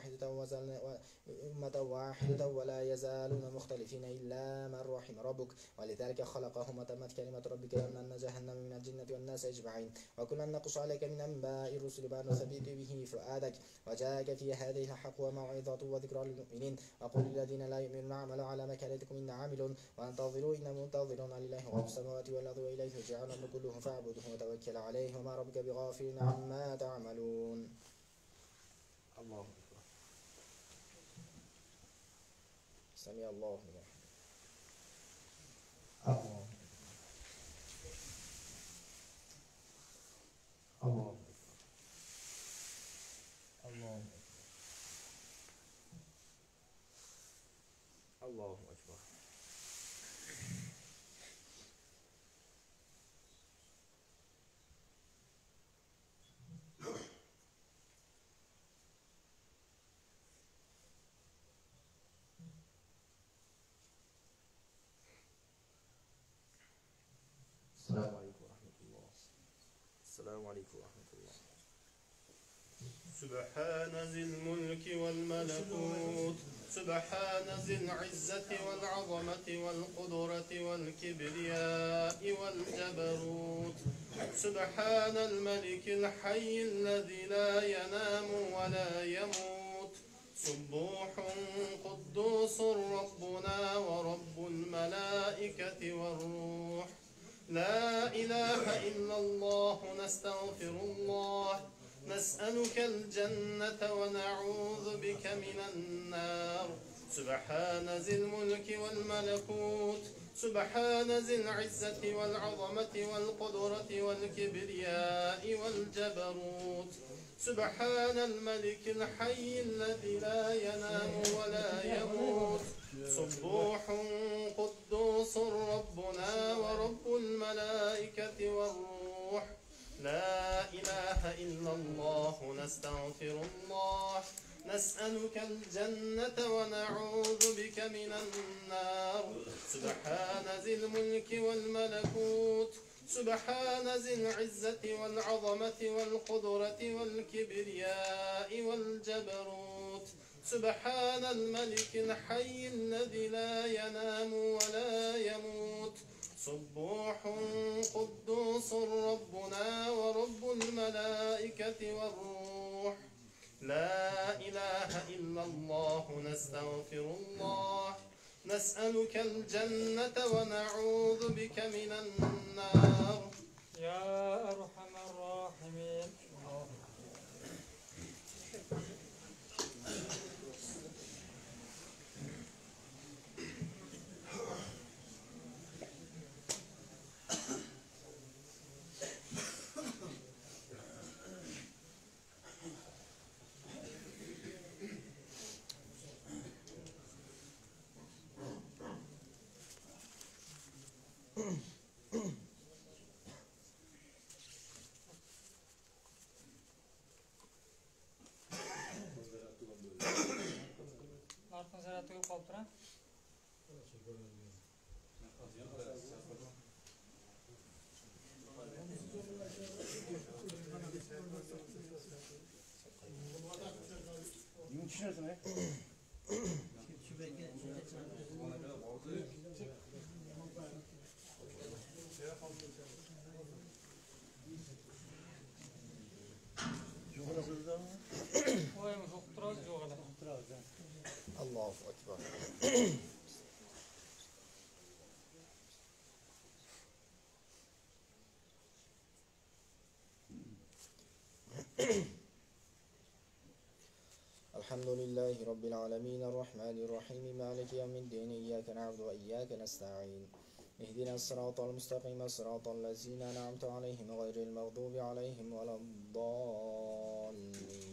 أمة واحدة ولا يزالون مختلفين إلا من رحم ربك ولذلك خلقهم وتمت كلمة ربك أن جهنم من الجنة والناس أجمعين وكلا نقص عليك من أنباء الرسل ما نثبت به فؤادك وجاءك في هذه الحق وموعظة وذكرى للمؤمنين وقل للذين لا يؤمنون اعملوا على مكانتكم إنا عاملون وانتظروا إنا منتظرون لله غيب السماوات والأرض وإليه يرجع الأمر كله فاعبده وتوكل عليه وما ربك بغافل عما تعملون. الله أكبر. سمع الله لمن الله الله الله الله أكبر. السلام عليكم ورحمة الله. السلام عليكم ورحمة الله. سبحان ذي الملك والملكوت سبحان ذي العزة والعظمة والقدرة والكبرياء والجبروت سبحان الملك الحي الذي لا ينام ولا يموت سبوح قدوس ربنا ورب الملائكة والروح لا إله إلا الله نستغفر الله نسألك الجنة ونعوذ بك من النار سبحان ذي الملك والملكوت سبحان ذي العزة والعظمة والقدرة والكبرياء والجبروت سبحان الملك الحي الذي لا ينام ولا يموت سبوح قدوس ربنا ورب الملائكة والروح لا إله إلا الله نستغفر الله نسألك الجنة ونعوذ بك من النار سبحان ذي الملك والملكوت سبحان ذي العزة والعظمة والقدرة والكبرياء والجبروت سبحان الملك الحي الذي لا ينام ولا يموت سبوح قدوس ربنا ورب الملائكة والروح لا إله إلا الله نستغفر الله نسألك الجنة ونعوذ بك من النار يا أرحم الراحمين. Considerato qualtra? Yumuşuyorsun he? وين فوق جوغلا الله أكبر. الحمد لله رب العالمين الرحمن الرحيم مالك يوم الدين إياك نعبد وإياك نستعين اهدنا الصراط المستقيم صراط الذين أنعمت عليهم غير المغضوب عليهم ولا الضالين.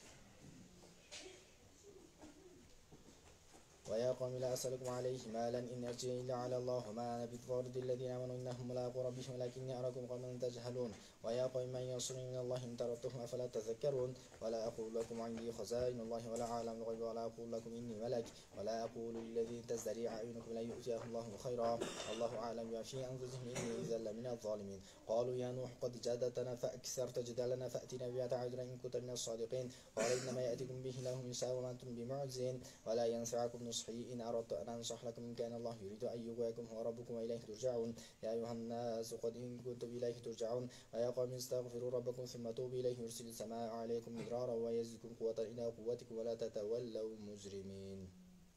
ويا قوم لا أسألكم عليه مالا إن أجري إلا على الله وما أنا بطارد الذين آمنوا إنهم ملاقو ربهم ولكني أراكم قوما تجهلون. ويا قوم من ينصرني من الله إن طردتهم أفلا تذكرون. ولا أقول لكم عندي خزائن الله ولا أعلم الغيب ولا أقول لكم إني ملك ولا أقول للذين تزدري أعينكم لن يؤتيه الله خيرا الله أعلم بما في أنفسهم إني إذا لمن الظالمين. قالوا يا نوح قد جادلتنا فأكثرت جدالنا فأتنا بما تعدنا إن كنت من الصادقين. قال إنما يأتيكم به الله من شاء وما أنتم بمعجزين ولا ينفعكم نصحي إن أردت أن أنصح لكم إن كان الله يريد أن يغويكم هو ربكم وإليه ترجعون. يا أيها الناس قد إن كنتم إليه ترجعون. ويا قوم استغفروا ربكم ثم توبوا إليه يرسل السماء عليكم مدرارا ويزدكم قوة إلى قوتكم ولا تتولوا مجرمين.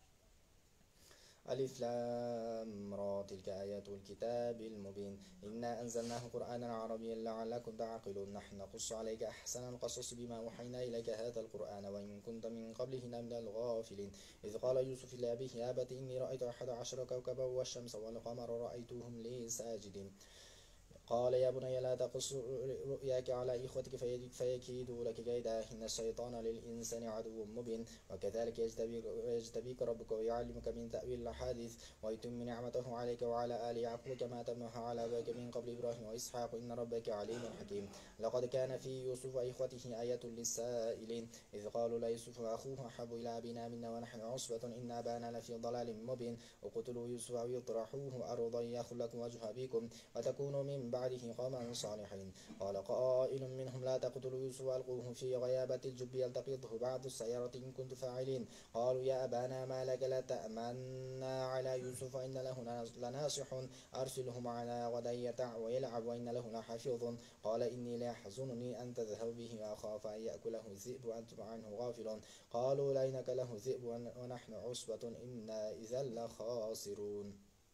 ألف لام را تلك آيات الكتاب المبين إنا أنزلناه قرآنا عربيا لعلكم تعقلون. نحن نقص عليك أحسن القصص بما أوحينا إليك هذا القرآن وإن كنت من قبله من الغافلين. إذ قال يوسف لأبيه يا أبت إني رأيت 11 كوكبا والشمس والقمر رأيتهم لي ساجدين. قال يا بني لا تقص رؤياك على إخوتك فيكيدوا لك كيدا إن الشيطان للإنسان عدو مبين. وكذلك يجتبيك ربك ويعلمك من تأويل الأحاديث ويتم نعمته عليك وعلى آل يعقوب كما أتمها على أبويك من قبل إبراهيم وإسحاق إن ربك عليم حكيم. لقد كان في يوسف وإخوته آية للسائلين إذ قالوا لا يوسف وأخوه أحب إلى أبينا منا ونحن عصبة إن أبانا لفي ضلال مبين. وقتلوا يوسف أو يطرحوه أرضا يخل لكم وجه أبيكم وتكونوا من بعده قوما صالحين. قال قائل منهم لا تقتلوا يوسف وألقوه في غيابة الجب يلتقطه بعض السيارة إن كنتم فاعلين. قالوا يا أبانا ما لك لا تأمنا على يوسف إن له لناصح أرسله معنا غدا يرتع ويلعب وإن له لحافظ. قال إني ليحزنني أن تذهبوا به وأخاف أن يأكله الذئب وأنتم عنه غافلون. قالوا لئنك له الذئب ونحن عصبة إنا إذا لخاسرون.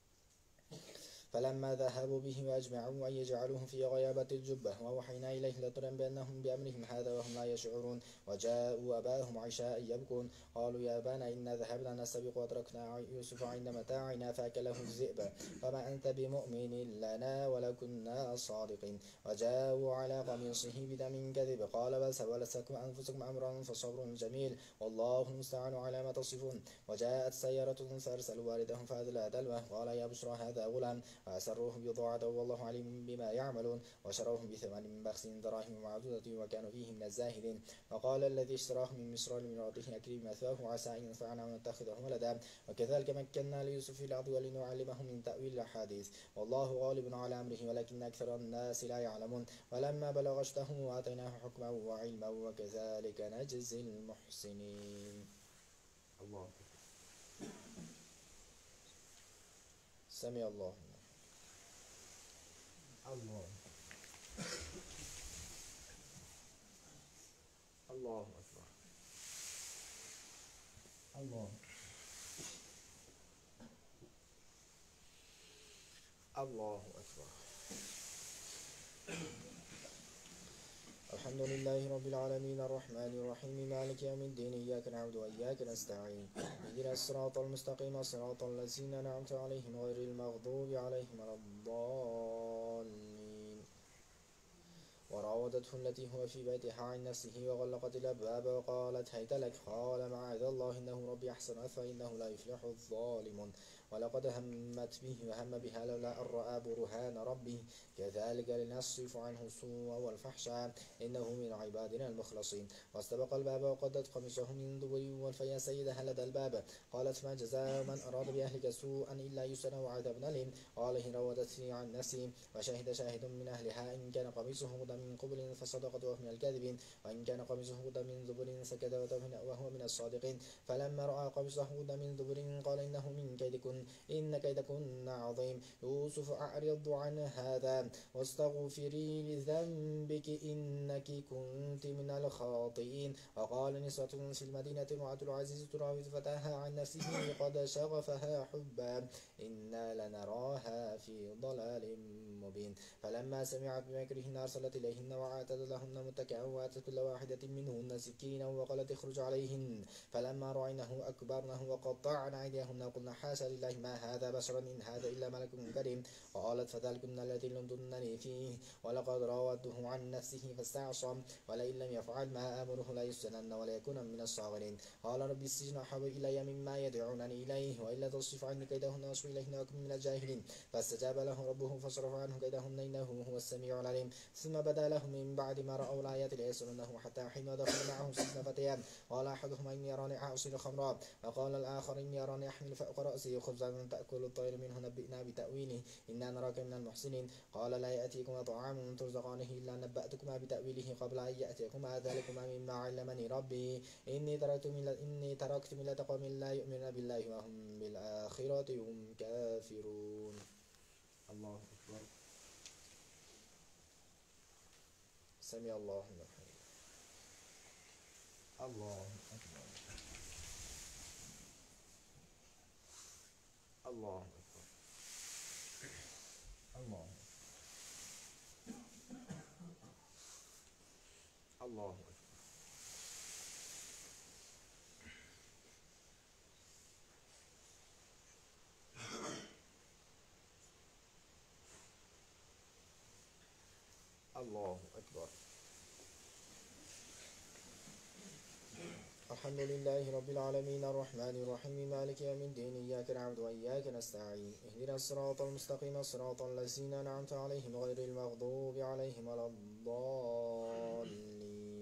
فلما ذهبوا به وأجمعوا أن يجعلوه في غيابة الجبة ووحينا إليه لتنبئنهم بأمرهم هذا وهم لا يشعرون. وجاءوا أباهم عشاء يبكون. قالوا يا أبانا إنا ذهبنا نستبق وتركنا يوسف عند متاعنا فأكله الذئب فما أنت بمؤمن لنا ولو كنا صادقين. وجاءوا على قميصه بدم كذب قال بل سولت لكم أنفسكم أمرا فصبر جميل والله المستعان على ما تصفون. وجاءت سيارة فأرسلوا والدهم فأدلى دلوه قال يا بشرى هذا غلام فأسروه بضاعة والله عليم بما يعملون. وشروه بثمن بخس دراهم معدودة وكانوا فيه من الزاهدين. وقال الذي اشتراه من مصر لامرأته أكرمي مثواه عسى أن ينفعنا ونتخذه ولدا. وكذلك مكنا ليوسف في الأرض ولنعلمه من تأويل الأحاديث والله غالب على أمره ولكن أكثر الناس لا يعلمون. ولما بلغ أشده آتيناه حكما وعلما وكذلك نجزي المحسنين. الله سمع الله الله الله أكبر الله الله أكبر. الحمد لله رب العالمين الرحمن الرحيم مالك يوم الدين إياك نعبد وإياك نستعين اهدنا الصراط المستقيم صراط الذين أنعمت عليهم غير المغضوب عليهم ولا الضالين. وراودته التي هو في بيتها عن نفسه وغلقت الأبواب وقالت هيت لك قال معاذ الله إنه ربي أحسن مثواي إنه لا يفلح الظالمون. ولقد همت به وهم بها لولا أن رأى برهان ربه كذلك لنصرف عنه السوء والفحشاء إنه من عبادنا المخلصين. واستبق الباب وقدت قميصه من دبر والفيا سيدها لدى الباب. قالت ما جزاء من أراد بأهلك سوءا إلا يسجن وعذاب أليم. قال إن راودتني عن نفسي وشهد شاهد من أهلها إن كان قميصه قد من قبل فصدقت وهو من الكاذبين وإن كان قميصه قد من دبر فكذبت وهو من الصادقين. فلما رأى قميصه قد من دبر قال إنه من كيدكن إن كيدكن عظيم. يوسف أعرض عن هذا واستغفري لذنبك إنك كنت من الخاطئين. وقال نسوة في المدينة امرأة العزيز تراود فتاها عن نفسه قد شغفها حبا إنا لنراها في ضلال مبين. فلما سمعت بمكرهن أرسلت إليهن وأعتدت لهن متكئا وآتت كل واحدة منهن سكينا وقالت اخرج عليهن. فلما رأينه أكبرنه وقطعن أيديهن وقلن حاشا لله ما هذا بشرا إن هذا إلا ملك كريم. وقالت فذلكن الذي لمتنني فيه ولقد راودته عن نفسه فاستعصم ولئن لم يفعل ما آمره لا يسجنن ولا يكون من الصاغرين. قال رب السجن أحب إلي مما يدعونني إليه وإلا تصرف عني كيدهن وأصب إليهن وأكن من الجاهلين. فاستجاب له ربه فصرف عنه كيدهن إنه هو السميع العليم. ثم بدا لهم من بعد ما رأوا الآيات ليسألنه حتى حين ودخل معهم سجن فتيان قال أحدهما إني أراني أعصر خمرا وقال الآخر إني أراني أحمل فوق رأسي خبزا تأكل الطير منه نبئنا بتأويله إنا نراك من المحسنين. قال لا يأتيكما طعام ترزقانه إلا نبأتكما بتأويله قبل أن يأتيكما ذلكما مما علمني ربي إني تركت ملة قوم لا يؤمنون بالله وهم بالآخرة هم كافرون. الله أكبر. سمع الله لمن حمده. الله أكبر. الله أكبر. الله الله أكبر. الله أكبر. الحمد لله رب العالمين الرحمن الرحيم مالك يوم الدين إياك نعبد وإياك نستعين اهدنا الصراط المستقيم صراط الذين أنعمت عليهم غير المغضوب عليهم ولا الضالين.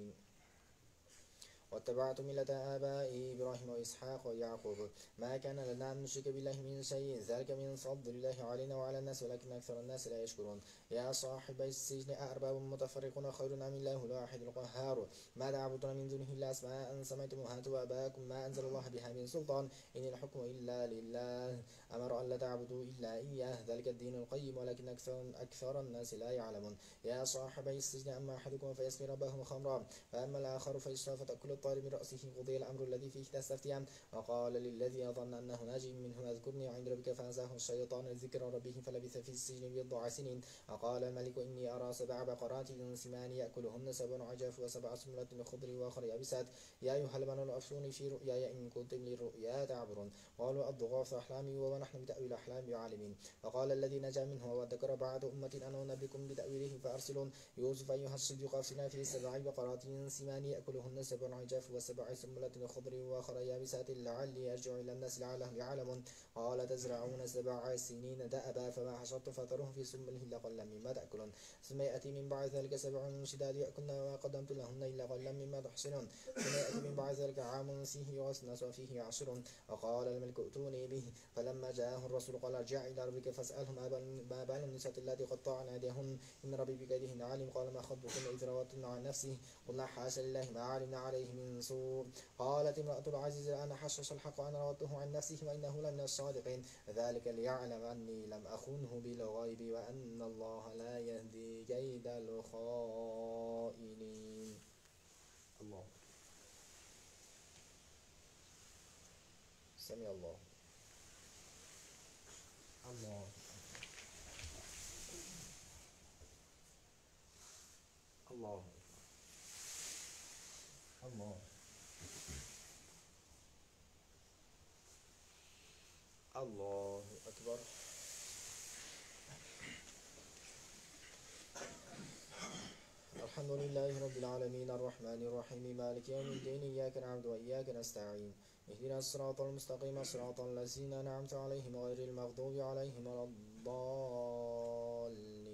واتبعت ملة آبائي إبراهيم وإسحاق ويعقوب ما كان لنا أن نشرك بالله من شيء ذلك من فضل الله علينا وعلى الناس ولكن أكثر الناس لا يشكرون. يا صاحبي السجن أأرباب متفرقون خير أم الله الواحد القهار ما تعبدون من دونه إلا أسماء سميتموها أنتم وآباؤكم ما أنزل الله بها من سلطان إن الحكم إلا لله أمر أن لا تعبدوا إلا إياه ذلك الدين القيم ولكن أكثر الناس لا يعلمون. يا صاحبي السجن أما أحدكم فيسقي ربه خمرا فأما الآخر فيشرب فتأكل الطير من رأسه قضي الأمر الذي فيه تستفتيان. وقال للذي أظن أنه ناج منه اذكرني عند ربك فأنساه الشيطان ذكر ربه فلبث في السجن بضع سنين. وقال الملك إني أرى 7 بقرات سمان يأكلهن 7 عجاف و7 سنبلات خضر وآخر يابسات يا أيها الملأ أفتوني في رؤياي إن كنتم للرؤيا تعبرون. قالوا أضغاث أحلام ونحن بتأويل أحلام بعالمين. وقال الذي نجا منه وذكر بعد أمة أنا أنبئكم بتأويله فأرسلون يوسف أيها الصديق أفتنا في 7 بقرات سمان يأكلهن 7 عجاف و7 سنبلات خضر وآخر يابسات لعلي أرجع إلى الناس لعلهم يعلمون. قال تزرعون 7 سنين دأبا فما حصدتم فذروه في سنبله إلا قليلا مما تأكلون ثم يأتي من بعد ذلك 7 شداد يأكلن وما قدمت لهن إلا قليلا مما تحصنون ثم يأتي من بعد ذلك عام فيه يغاث الناس وفيه يعصرون. وقال الملك ائتوني به فلما جاءه الرسول قال ارجع إلى ربك فاسأله ما بال النساء اللاتي قطعن أيديهن إن ربي بكيدهن عليم. قال ما خطبكن إذ راوتن عن نفسه قلنا حاشا لله ما علمنا عليه من سوء. قالت امرأة العزيز الآن حصص الحق أنا راودته عن نفسه وإنه لمن الصادقين ذلك ليعلم أني لم أخنه بالغيب وأن الله لا يهدي كيد الخائنين. الله سمع الله. الله الله الله الله أكبر. الحمد لله رب العالمين الرحمن الرحيم مالك يوم الدين إياك نعبد وإياك نستعين اهدنا الصراط المستقيم صراط الذين أنعمت عليهم غير المغضوب عليهم ولا الضالين.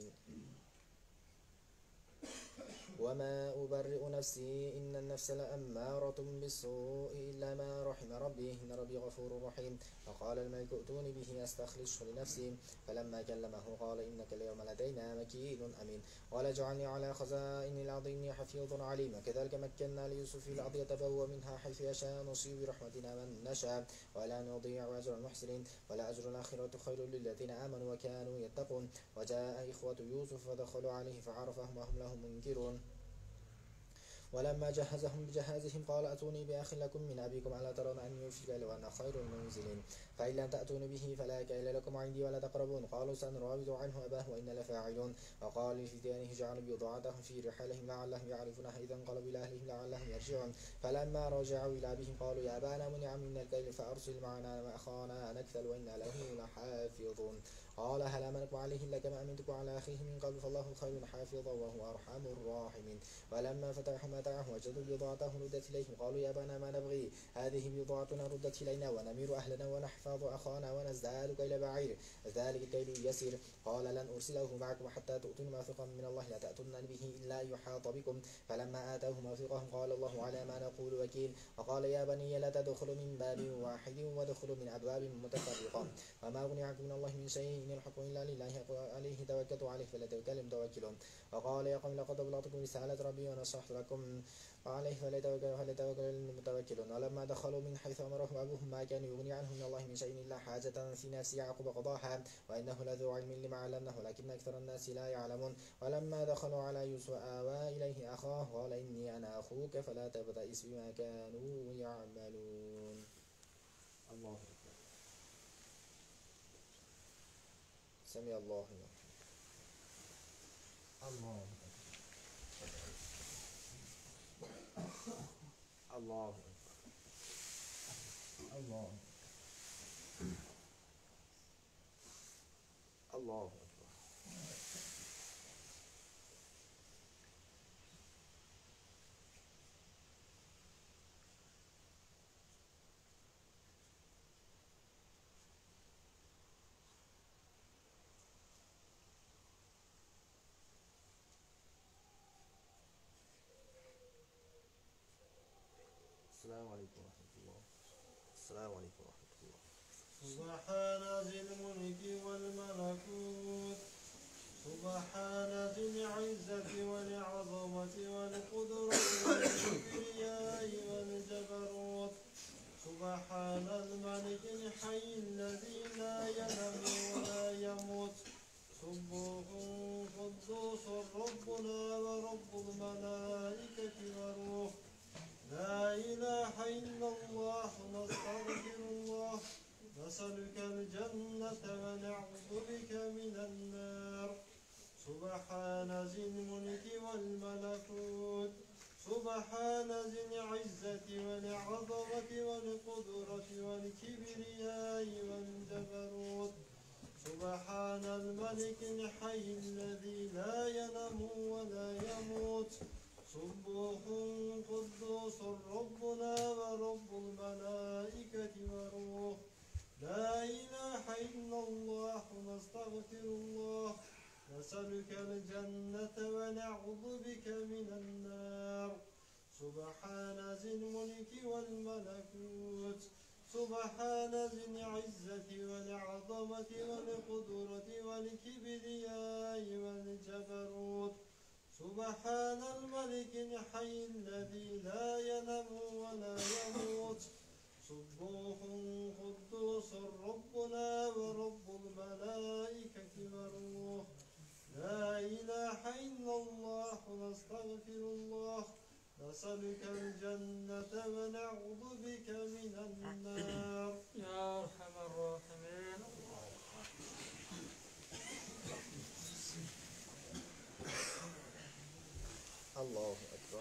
وما أبرئ نفسي إن النفس لأمارة بالسوء إلا ما رحم ربي إن ربي غفور رحيم. فقال الملك ائتوني به أستخلصه لنفسي فلما كلمه قال إنك اليوم لدينا مكين أمين. قال اجعلني على خزائن الأرض إني حفيظ عليم. كذلك مكنا ليوسف في الأرض يتبوأ منها حيث يشاء نصيب برحمتنا من نشاء ولا نضيع أجر المحسنين ولا أجر الآخرة خير للذين آمنوا وكانوا يتقون. وجاء إخوة يوسف فدخلوا عليه فعرفهم وهم له منكرون. ولما جهزهم بجهازهم قال أتوني بأخ لكم من أبيكم ألا ترون أني أوفي الكيل وأنا خير المنزلين فإن لم تأتون به فلا كيل لكم عندي ولا تقربون. قالوا سنراود عنه أباه وإنا لفاعلون. وقال لفتيانه جعلوا بضاعتهم في رحالهم لعلهم يعرفونها إذا انقلبوا إلى أهلهم لعلهم يرجعون. فلما رجعوا إلى أبيهم قالوا يا أبانا منع منا الكيل فأرسل معنا أخانا نكثل وإنا له لحافظون. قال هل أمنكم عليه إلا كما أمنتكم على أخيه من قبل فالله خير حافظا وهو أرحم الراحمين. ولما فتحوا متاعهم وجدوا بضاعتهم ردت إليهم قالوا يا أبانا ما نبغي هذه بضاعتنا ردت إلينا ونمير أهلنا ونحفظ أخانا ونزداد كيل بعير ذلك كيل يسير. قال لن أرسله معكم حتى تؤتون موثقا من الله لا تأتون به إلا يحاط بكم. فلما آتوه موثقهم قال الله على ما نقول وكيل. وقال يا بني لا تدخلوا من باب واحد وادخلوا من أبواب متفرقة وما أغني عنكم من الله من شيء إن الحكم إلا لله عليه توكلت عليه فليتوكل المتوكلون. وقال يا قوم لقد أبلغتكم رسالة ربي ونصحت لكم وعليه فليتوكل المتوكلون. ولما دخلوا من حيث أمرهم أبوهم ما كان يغني عنهم من الله من شيء إلا حاجة في نفس يعقوب قضاها وإنه لذو علم لما علمناه ولكن أكثر الناس لا يعلمون. ولما دخلوا على يوسف آوى إليه أخاه قال إني أنا أخوك فلا تبتئس بما كانوا يعملون. الله أكبر. سمع الله لمن الله الله الله الله أكبر. السلام عليكم ورحمة الله. السلام عليكم ورحمة الله. سبحان ذي الملك والملكوت سبحان ذي العزة والعظمة والقدرة والكبرياء والجبروت سبحان الملك الحي الذي لا ينام ولا يموت سبوح قدوس ربنا ورب الملائكة والروح لا إله إلا الله نستغفر الله نسألك الجنة ونعوذ بك من النار. سبحان ذي الملك والملكوت سبحان ذي العزة والعظمة والقدرة والكبرياء والجبروت سبحان الملك الحي الذي لا ينام ولا يموت سبوح قدوس ربنا ورب الملائكة والروح لا إله إلا الله نستغفر الله نسألك الجنة ونعوذ بك من النار. سبحان ذي الملك والملكوت سبحان ذي العزة والعظمة والقدرة والكبرياء والجبروت سبحان الملك الحي الذي لا ينام ولا يموت سبوح قدوس ربنا ورب الملائكة والروح لا إله إلا الله نستغفر الله نسألك الجنة ونعوذ بك من النار. يا أرحم الراحمين. الله أكبر.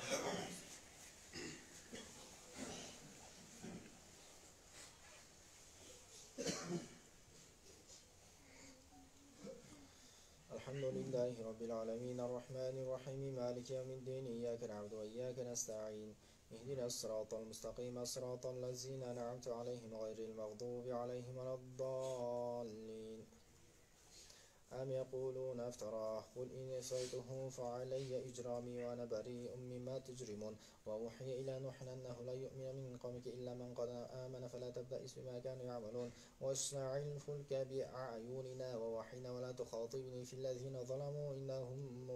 الحمد لله لله رب العالمين الرحمن الرحيم مالك يوم الدين إياك نعبد وإياك نستعين اهدنا الصراط المستقيم صراط الذين أنعمت عليهم غير المغضوب عليهم ولا الضالين أم يقولون افتراه قل إن افتريته فعلي إجرامي وأنا بريء مما تجرمون وأوحي إلى نوح أنه لا يؤمن من قومك إلا من قد آمن فلا تبتئس بما كانوا يعملون واصنع الفلك بأعيننا ووحينا ولا تخاطبني في الذين ظلموا إنهم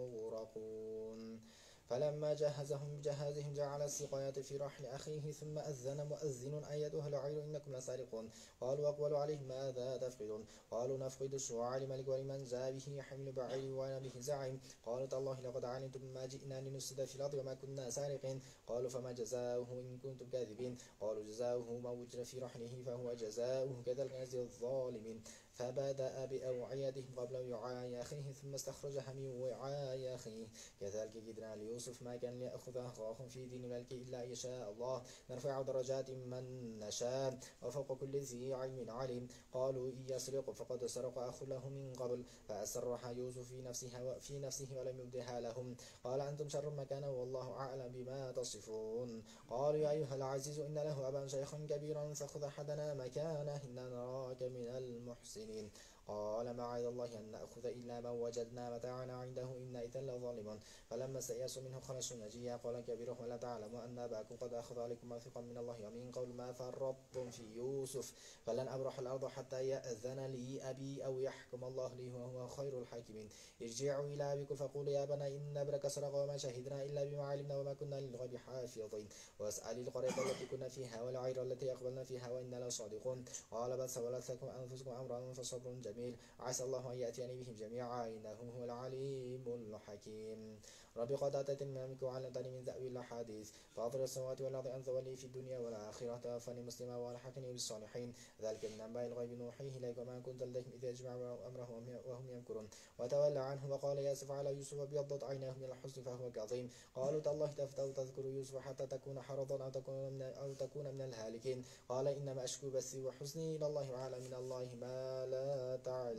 مغرقون فلما جهزهم بجهازهم جعل السقاية في رحل أخيه ثم أذن مؤذن أيتها العير إنكم لسارقون قالوا أقبلوا عليهم ماذا تفقدون قالوا نفقد الشوع لملك ولمن جاء به حمل بعير وأنا به زعيم قالوا تالله لقد علمتم ما جئنا لنفسد في الأرض وما كنا سارقين قالوا فما جزاؤه إن كنتم كاذبين قالوا جزاؤه ما وجد في رحله فهو جزاؤه كذلك نجزي الظالمين فبدأ بأوعيتهم قبل وعاء أخيه ثم استخرجها من وعاء أخيه كذلك كدنا ليوسف ما كان ليأخذ أخاه في دين الملك إلا أن يشاء الله نرفع درجات من نشاء وفوق كل ذي علم عليم قالوا إن يسرق فقد سرق أخ له من قبل فأسرها يوسف في نفسه ولم يبدها لهم قال أنتم شر مكانا والله أعلم بما تصفون قالوا يا أيها العزيز إن له أبا شيخا كبيرا فخذ أحدنا مكانه إنا نراك من المحسنين قال معاذ الله أن نأخذ إلا من وجدنا متاعنا عنده إنا إذا لظالمون فلما استيأسوا منه خلصوا نجيا قال كبيرهم ألا تعلموا أن أباكم قد أخذ عليكم موثقا من الله ومن قول ما فرطتم في يوسف فلن أبرح الأرض حتى يأذن لي أبي أو يحكم الله لي وهو خير الحاكمين ارجعوا إلى أبيكم فقولوا يا بني إن ابنك سرق وما شهدنا إلا بما علمنا وما كنا للغيب حافظين واسأل القرية التي كنا فيها والعير التي أقبلنا فيها وإنا لصادقون قال بل سولت لكم أنفسكم أمرا فصبر جميل عسى الله أن يأتيني بهم جميعا إنه هو العليم الحكيم ربي قد آتيتني من الملك وعلمتني من تأويل الأحاديث فاطر السماوات والأرض أنت ولي في الدنيا والآخرة توفني مسلما وألحقني بالصالحين ذلك من أنباء الغيب نوحيه إليك وما كنت لديهم إذ يجمعون أمرهم وهم يمكرون وتولى عنه وقال يا أسف على يوسف وابيضت عيناه من الحزن فهو كظيم قالوا تالله تفتأ تذكر يوسف حتى تكون حرضا أو تكون من الهالكين قال إنما أشكو بثي وحزني إلى الله وأعلم من الله ما لا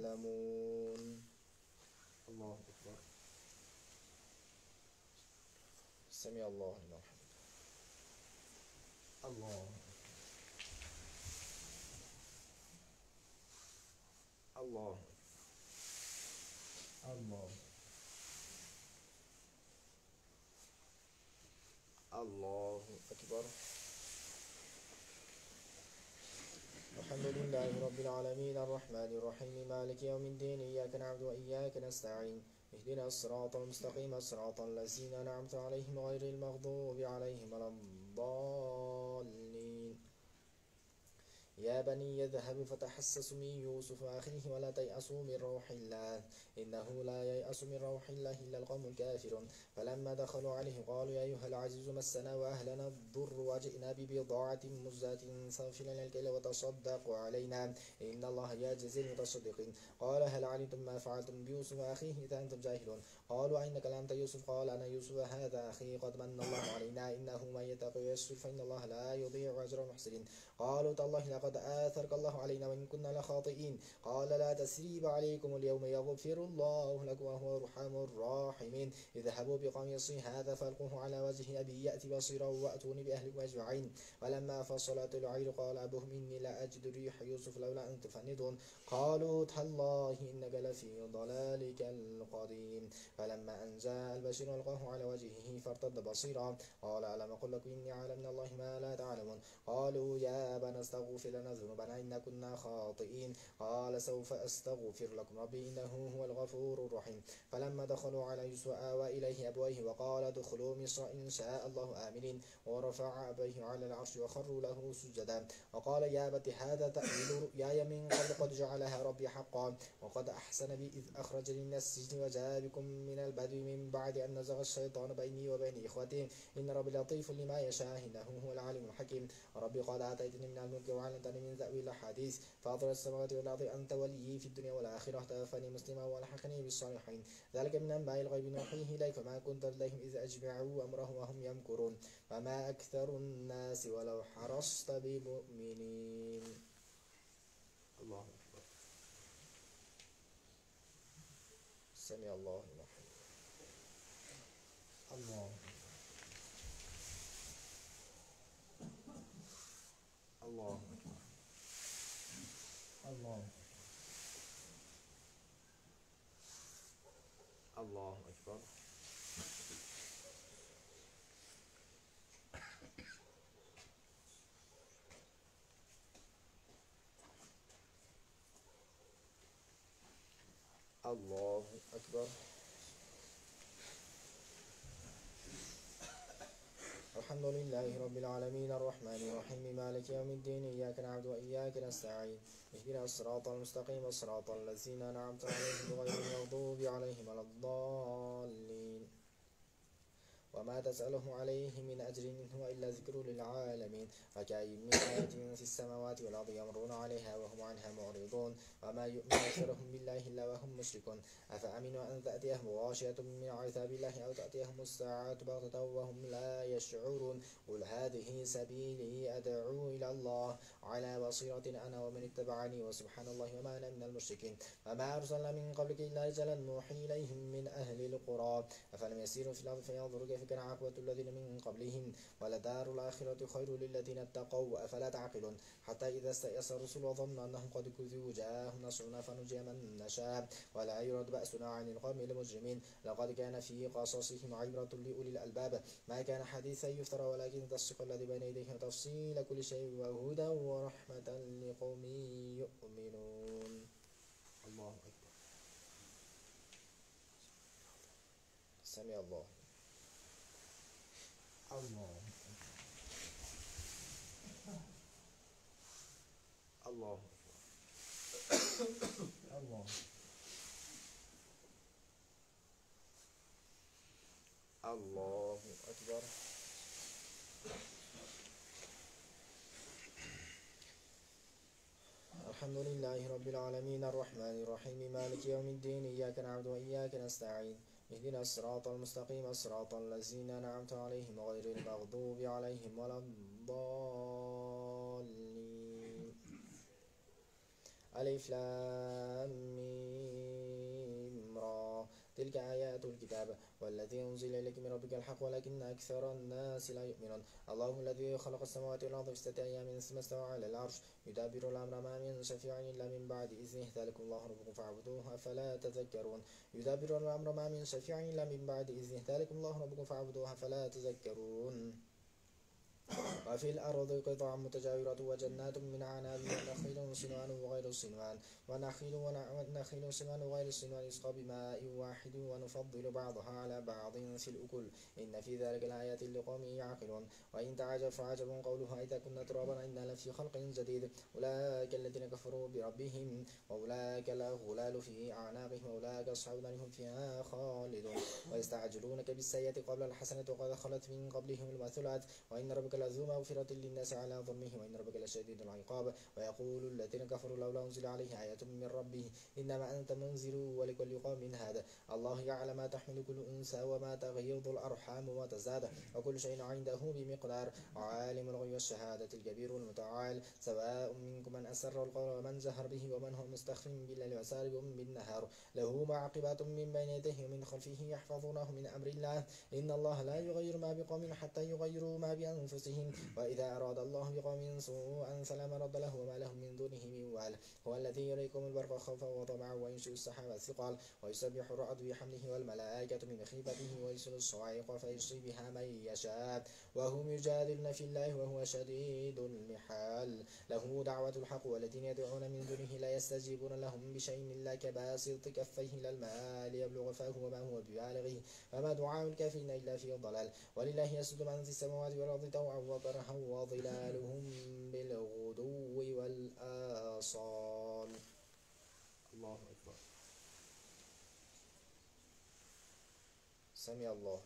تعلمون الله أكبر سمع الله لمن حمده الله الله الله الله أكبر الحمد لله رب العالمين الرحمن الرحيم مالك يوم الدين إياك نعبد وإياك نستعين اهدنا الصراط المستقيم صراط الذين أنعمت عليهم غير المغضوب عليهم ولا الضالين يا بني يذهبوا فتحسسوا من يوسف وأخيه ولا تيأسوا من روح الله إنه لا ييأس من روح الله إلا القوم الكافرون فلما دخلوا عليه قالوا يا أيها العزيز مسنا وأهلنا الضر وجئنا ببضاعة مزجاة فاغفر لنا الكيل وتصدق علينا إن الله يجزي المتصدقين قال هل علمتم ما فعلتم بيوسف وأخيه إذا أنتم جاهلون قالوا أينك لأنت يوسف قال أنا يوسف هذا أخي قد من الله علينا إنه من يتق ويشكر فإن الله لا يضيع أجر المحسنين قالوا تالله لقد آثرك الله علينا وإن كنا لخاطئين قال لا تسريب عليكم اليوم يغفر الله لكم وهو أرحم الراحمين اذهبوا بقميصي هذا فألقوه على وجه أبي يأتي بصيرا وأتوني بأهلكم أجمعين ولما فصلت العير قال أبوهم إني لا أجد ريح يوسف لولا أن تفندون قالوا تالله إنك لفي ضلالك القديم فلما أن جاء البشير ألقاه على وجهه فارتد بصيرا قال ألم أقل لكم إني أعلم من الله ما لا تعلمون قالوا يا أبانا استغفر لنا ذنوبنا إنا كنا خاطئين قال سوف أستغفر لكم ربي إنه هو الغفور الرحيم فلما دخلوا على يوسف آوى إليه أبويه وقال ادخلوا مصر إن شاء الله آمنين ورفع أبيه على العرش وخروا له سجدا وقال يا أبت هذا تأويل رؤياي من قبل قد جعلها ربي حقا وقد أحسن بي إذ أخرجني من السجن وجاء بكم من البدو من بعد أن نزغ الشيطان بيني وبين إخوتي إن ربي لطيف لما يشاء إنه هو العليم الحكيم ربي قد آتيتني من الملك وعلمتني من تأويل الأحاديث فاطر السماوات والأرض أنت وليي في الدنيا والآخرة توفني مسلما والحقني بالصالحين ذلك من أنباء الغيب نوحيه إليك ما كنت لديهم إذ أجمعوا أمرهم وهم يمكرون وما أكثر الناس ولو حرصت بمؤمنين الله أكبر سمع الله الله الله الله الله أكبر. الله أكبر. الحمد لله رب العالمين الرحمن الرحيم مالك يوم الدين إياك نعبد وإياك نستعين اهدنا الصراط المستقيم صراط الذين أنعمت عليهم غير المغضوب عليهم ولا الضالين وما تسألهم عليه من أجر إن هو إلا ذكر للعالمين وكأي من آية في السماوات والأرض يمرون عليها وهم عنها معرضون وما يؤمن أكثرهم بالله إلا وهم مشركون أفأمنوا أن تأتيهم غاشية من عذاب الله أو تأتيهم الساعة بغتة وهم لا يشعرون قل هذه سبيلي أدعو إلى الله على بصيرة أنا ومن اتبعني وسبحان الله وما أنا من المشركين وما أرسلنا من قبلك إلا رجالا نوحي إليهم من أهل القرى أفلم يسيروا في الأرض فينظروا كيف كان عاقبة الذين من قبلهم ولدار الآخرة خير للذين اتقوا أفلا تعقلون حتى إذا استيأس الرسل وظنوا أنهم قد كذبوا جاءهم نصرنا فنجي من نشاء ولا يرد بأسنا عن القوم المجرمين لقد كان في قصصهم عبرة لأولي الألباب ما كان حديثا يفترى ولكن تصديق الذي بين يديه وتفصيل كل شيء وهدى ورحمة لقوم يؤمنون. الله أكبر. سمع الله. الله الله الله الله أكبر. الحمد لله رب العالمين الرحمن الرحيم مالك يوم الدين إياك نعبد وإياك نستعين اهدنا الصراط المستقيم صراط الذين أنعمت عليهم غير المغضوب عليهم ولا الضالين. ألف لام ميم را تلك آيات الكتاب والذي أنزل إليك من ربك الحق ولكن أكثر الناس لا يؤمنون. الله الذي خلق السماوات والأرض في 6 أيام ثم استوى على العرش يدبر الأمر ما من شفيع إلا من بعد إذنه ذلكم الله ربكم فاعبدوه أفلا تذكرون. يدبر الأمر ما من شفيع إلا من بعد إذنه ذلكم الله ربكم فاعبدوه أفلا تذكرون. وفي الأرض قطع متجاورات وجنات من أعناب ونخيل صنوان وغير صنوان ونخيل صنوان وغير صنوان يسقى بماء واحد ونفضل بعضها على بعض في الأكل إن في ذلك الآيات لقوم يعقلون. وإن تعجب فعجب قولها إذا كنا ترابا إنا لفي خلق جديد أولئك الذين كفروا بربهم وأولئك الأغلال في أعناقهم وأولئك أصحاب النار هم فيها خالدون. ويستعجلونك بالسيئة قبل الحسنة وقد خلت من قبلهم المثلات وإن ربك لذو مغفرة للناس على ظلمهم وإن ربك لشديد العقاب. ويقول الذين كفروا لولا أنزل عليه آية من ربه إنما أنت منذر ولكل قوم هذا الله يعلم ما تحمل كل أنثى وما تغيض الأرحام وما تزداد وكل شيء عنده بمقدار. عالم الغيب والشهادة الكبير المتعال سواء منكم من أسر القول ومن جهر به ومن هو مستخف بالليل وسارب بالنهار له معقبات من بين يديه ومن خلفه يحفظونه من أمر الله إن الله لا يغير ما بقوم حتى يغيروا ما بأنفسهم وإذا أراد الله بقوم سوءا فلا مرد له وما لهم من دونه من وال. هو الذي يريكم البرق خوفا وطمعا وينشئ السحاب الثقال ويسبح الرعد بحمده والملائكة من خيفته ويرسل الصواعق فيصيب بها من يشاء وهم يجادلون في الله وهو شديد المحال. له دعوة الحق والذين يدعون من دونه لا يستجيبون لهم بشيء إلا كباسط كفيه إلى الماء ليبلغ فاه وما هو ببالغه وما دعاء الكافرين إلا في ضلال. ولله يسجد من في السماوات والأرض طوعا وكرها وظلالهم بالغدو والآصال. الله أكبر. سمع الله.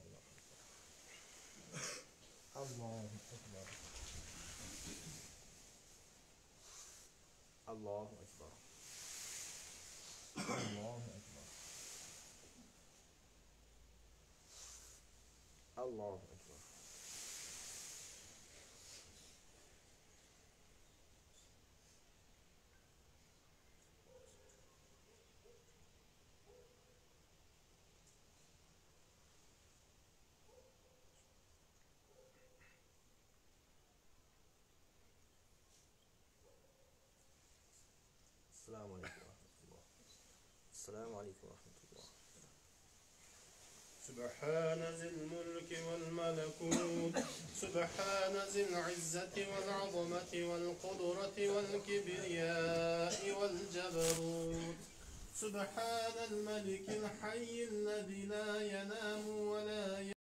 الله أكبر. الله أكبر. الله أكبر. الله أكبر. السلام عليكم ورحمة الله. السلام عليكم ورحمة الله. سبحان ذي الملك والملكوت سبحان ذي العزة والعظمة والقدرة والكبرياء والجبروت سبحان الملك الحي الذي لا ينام ولا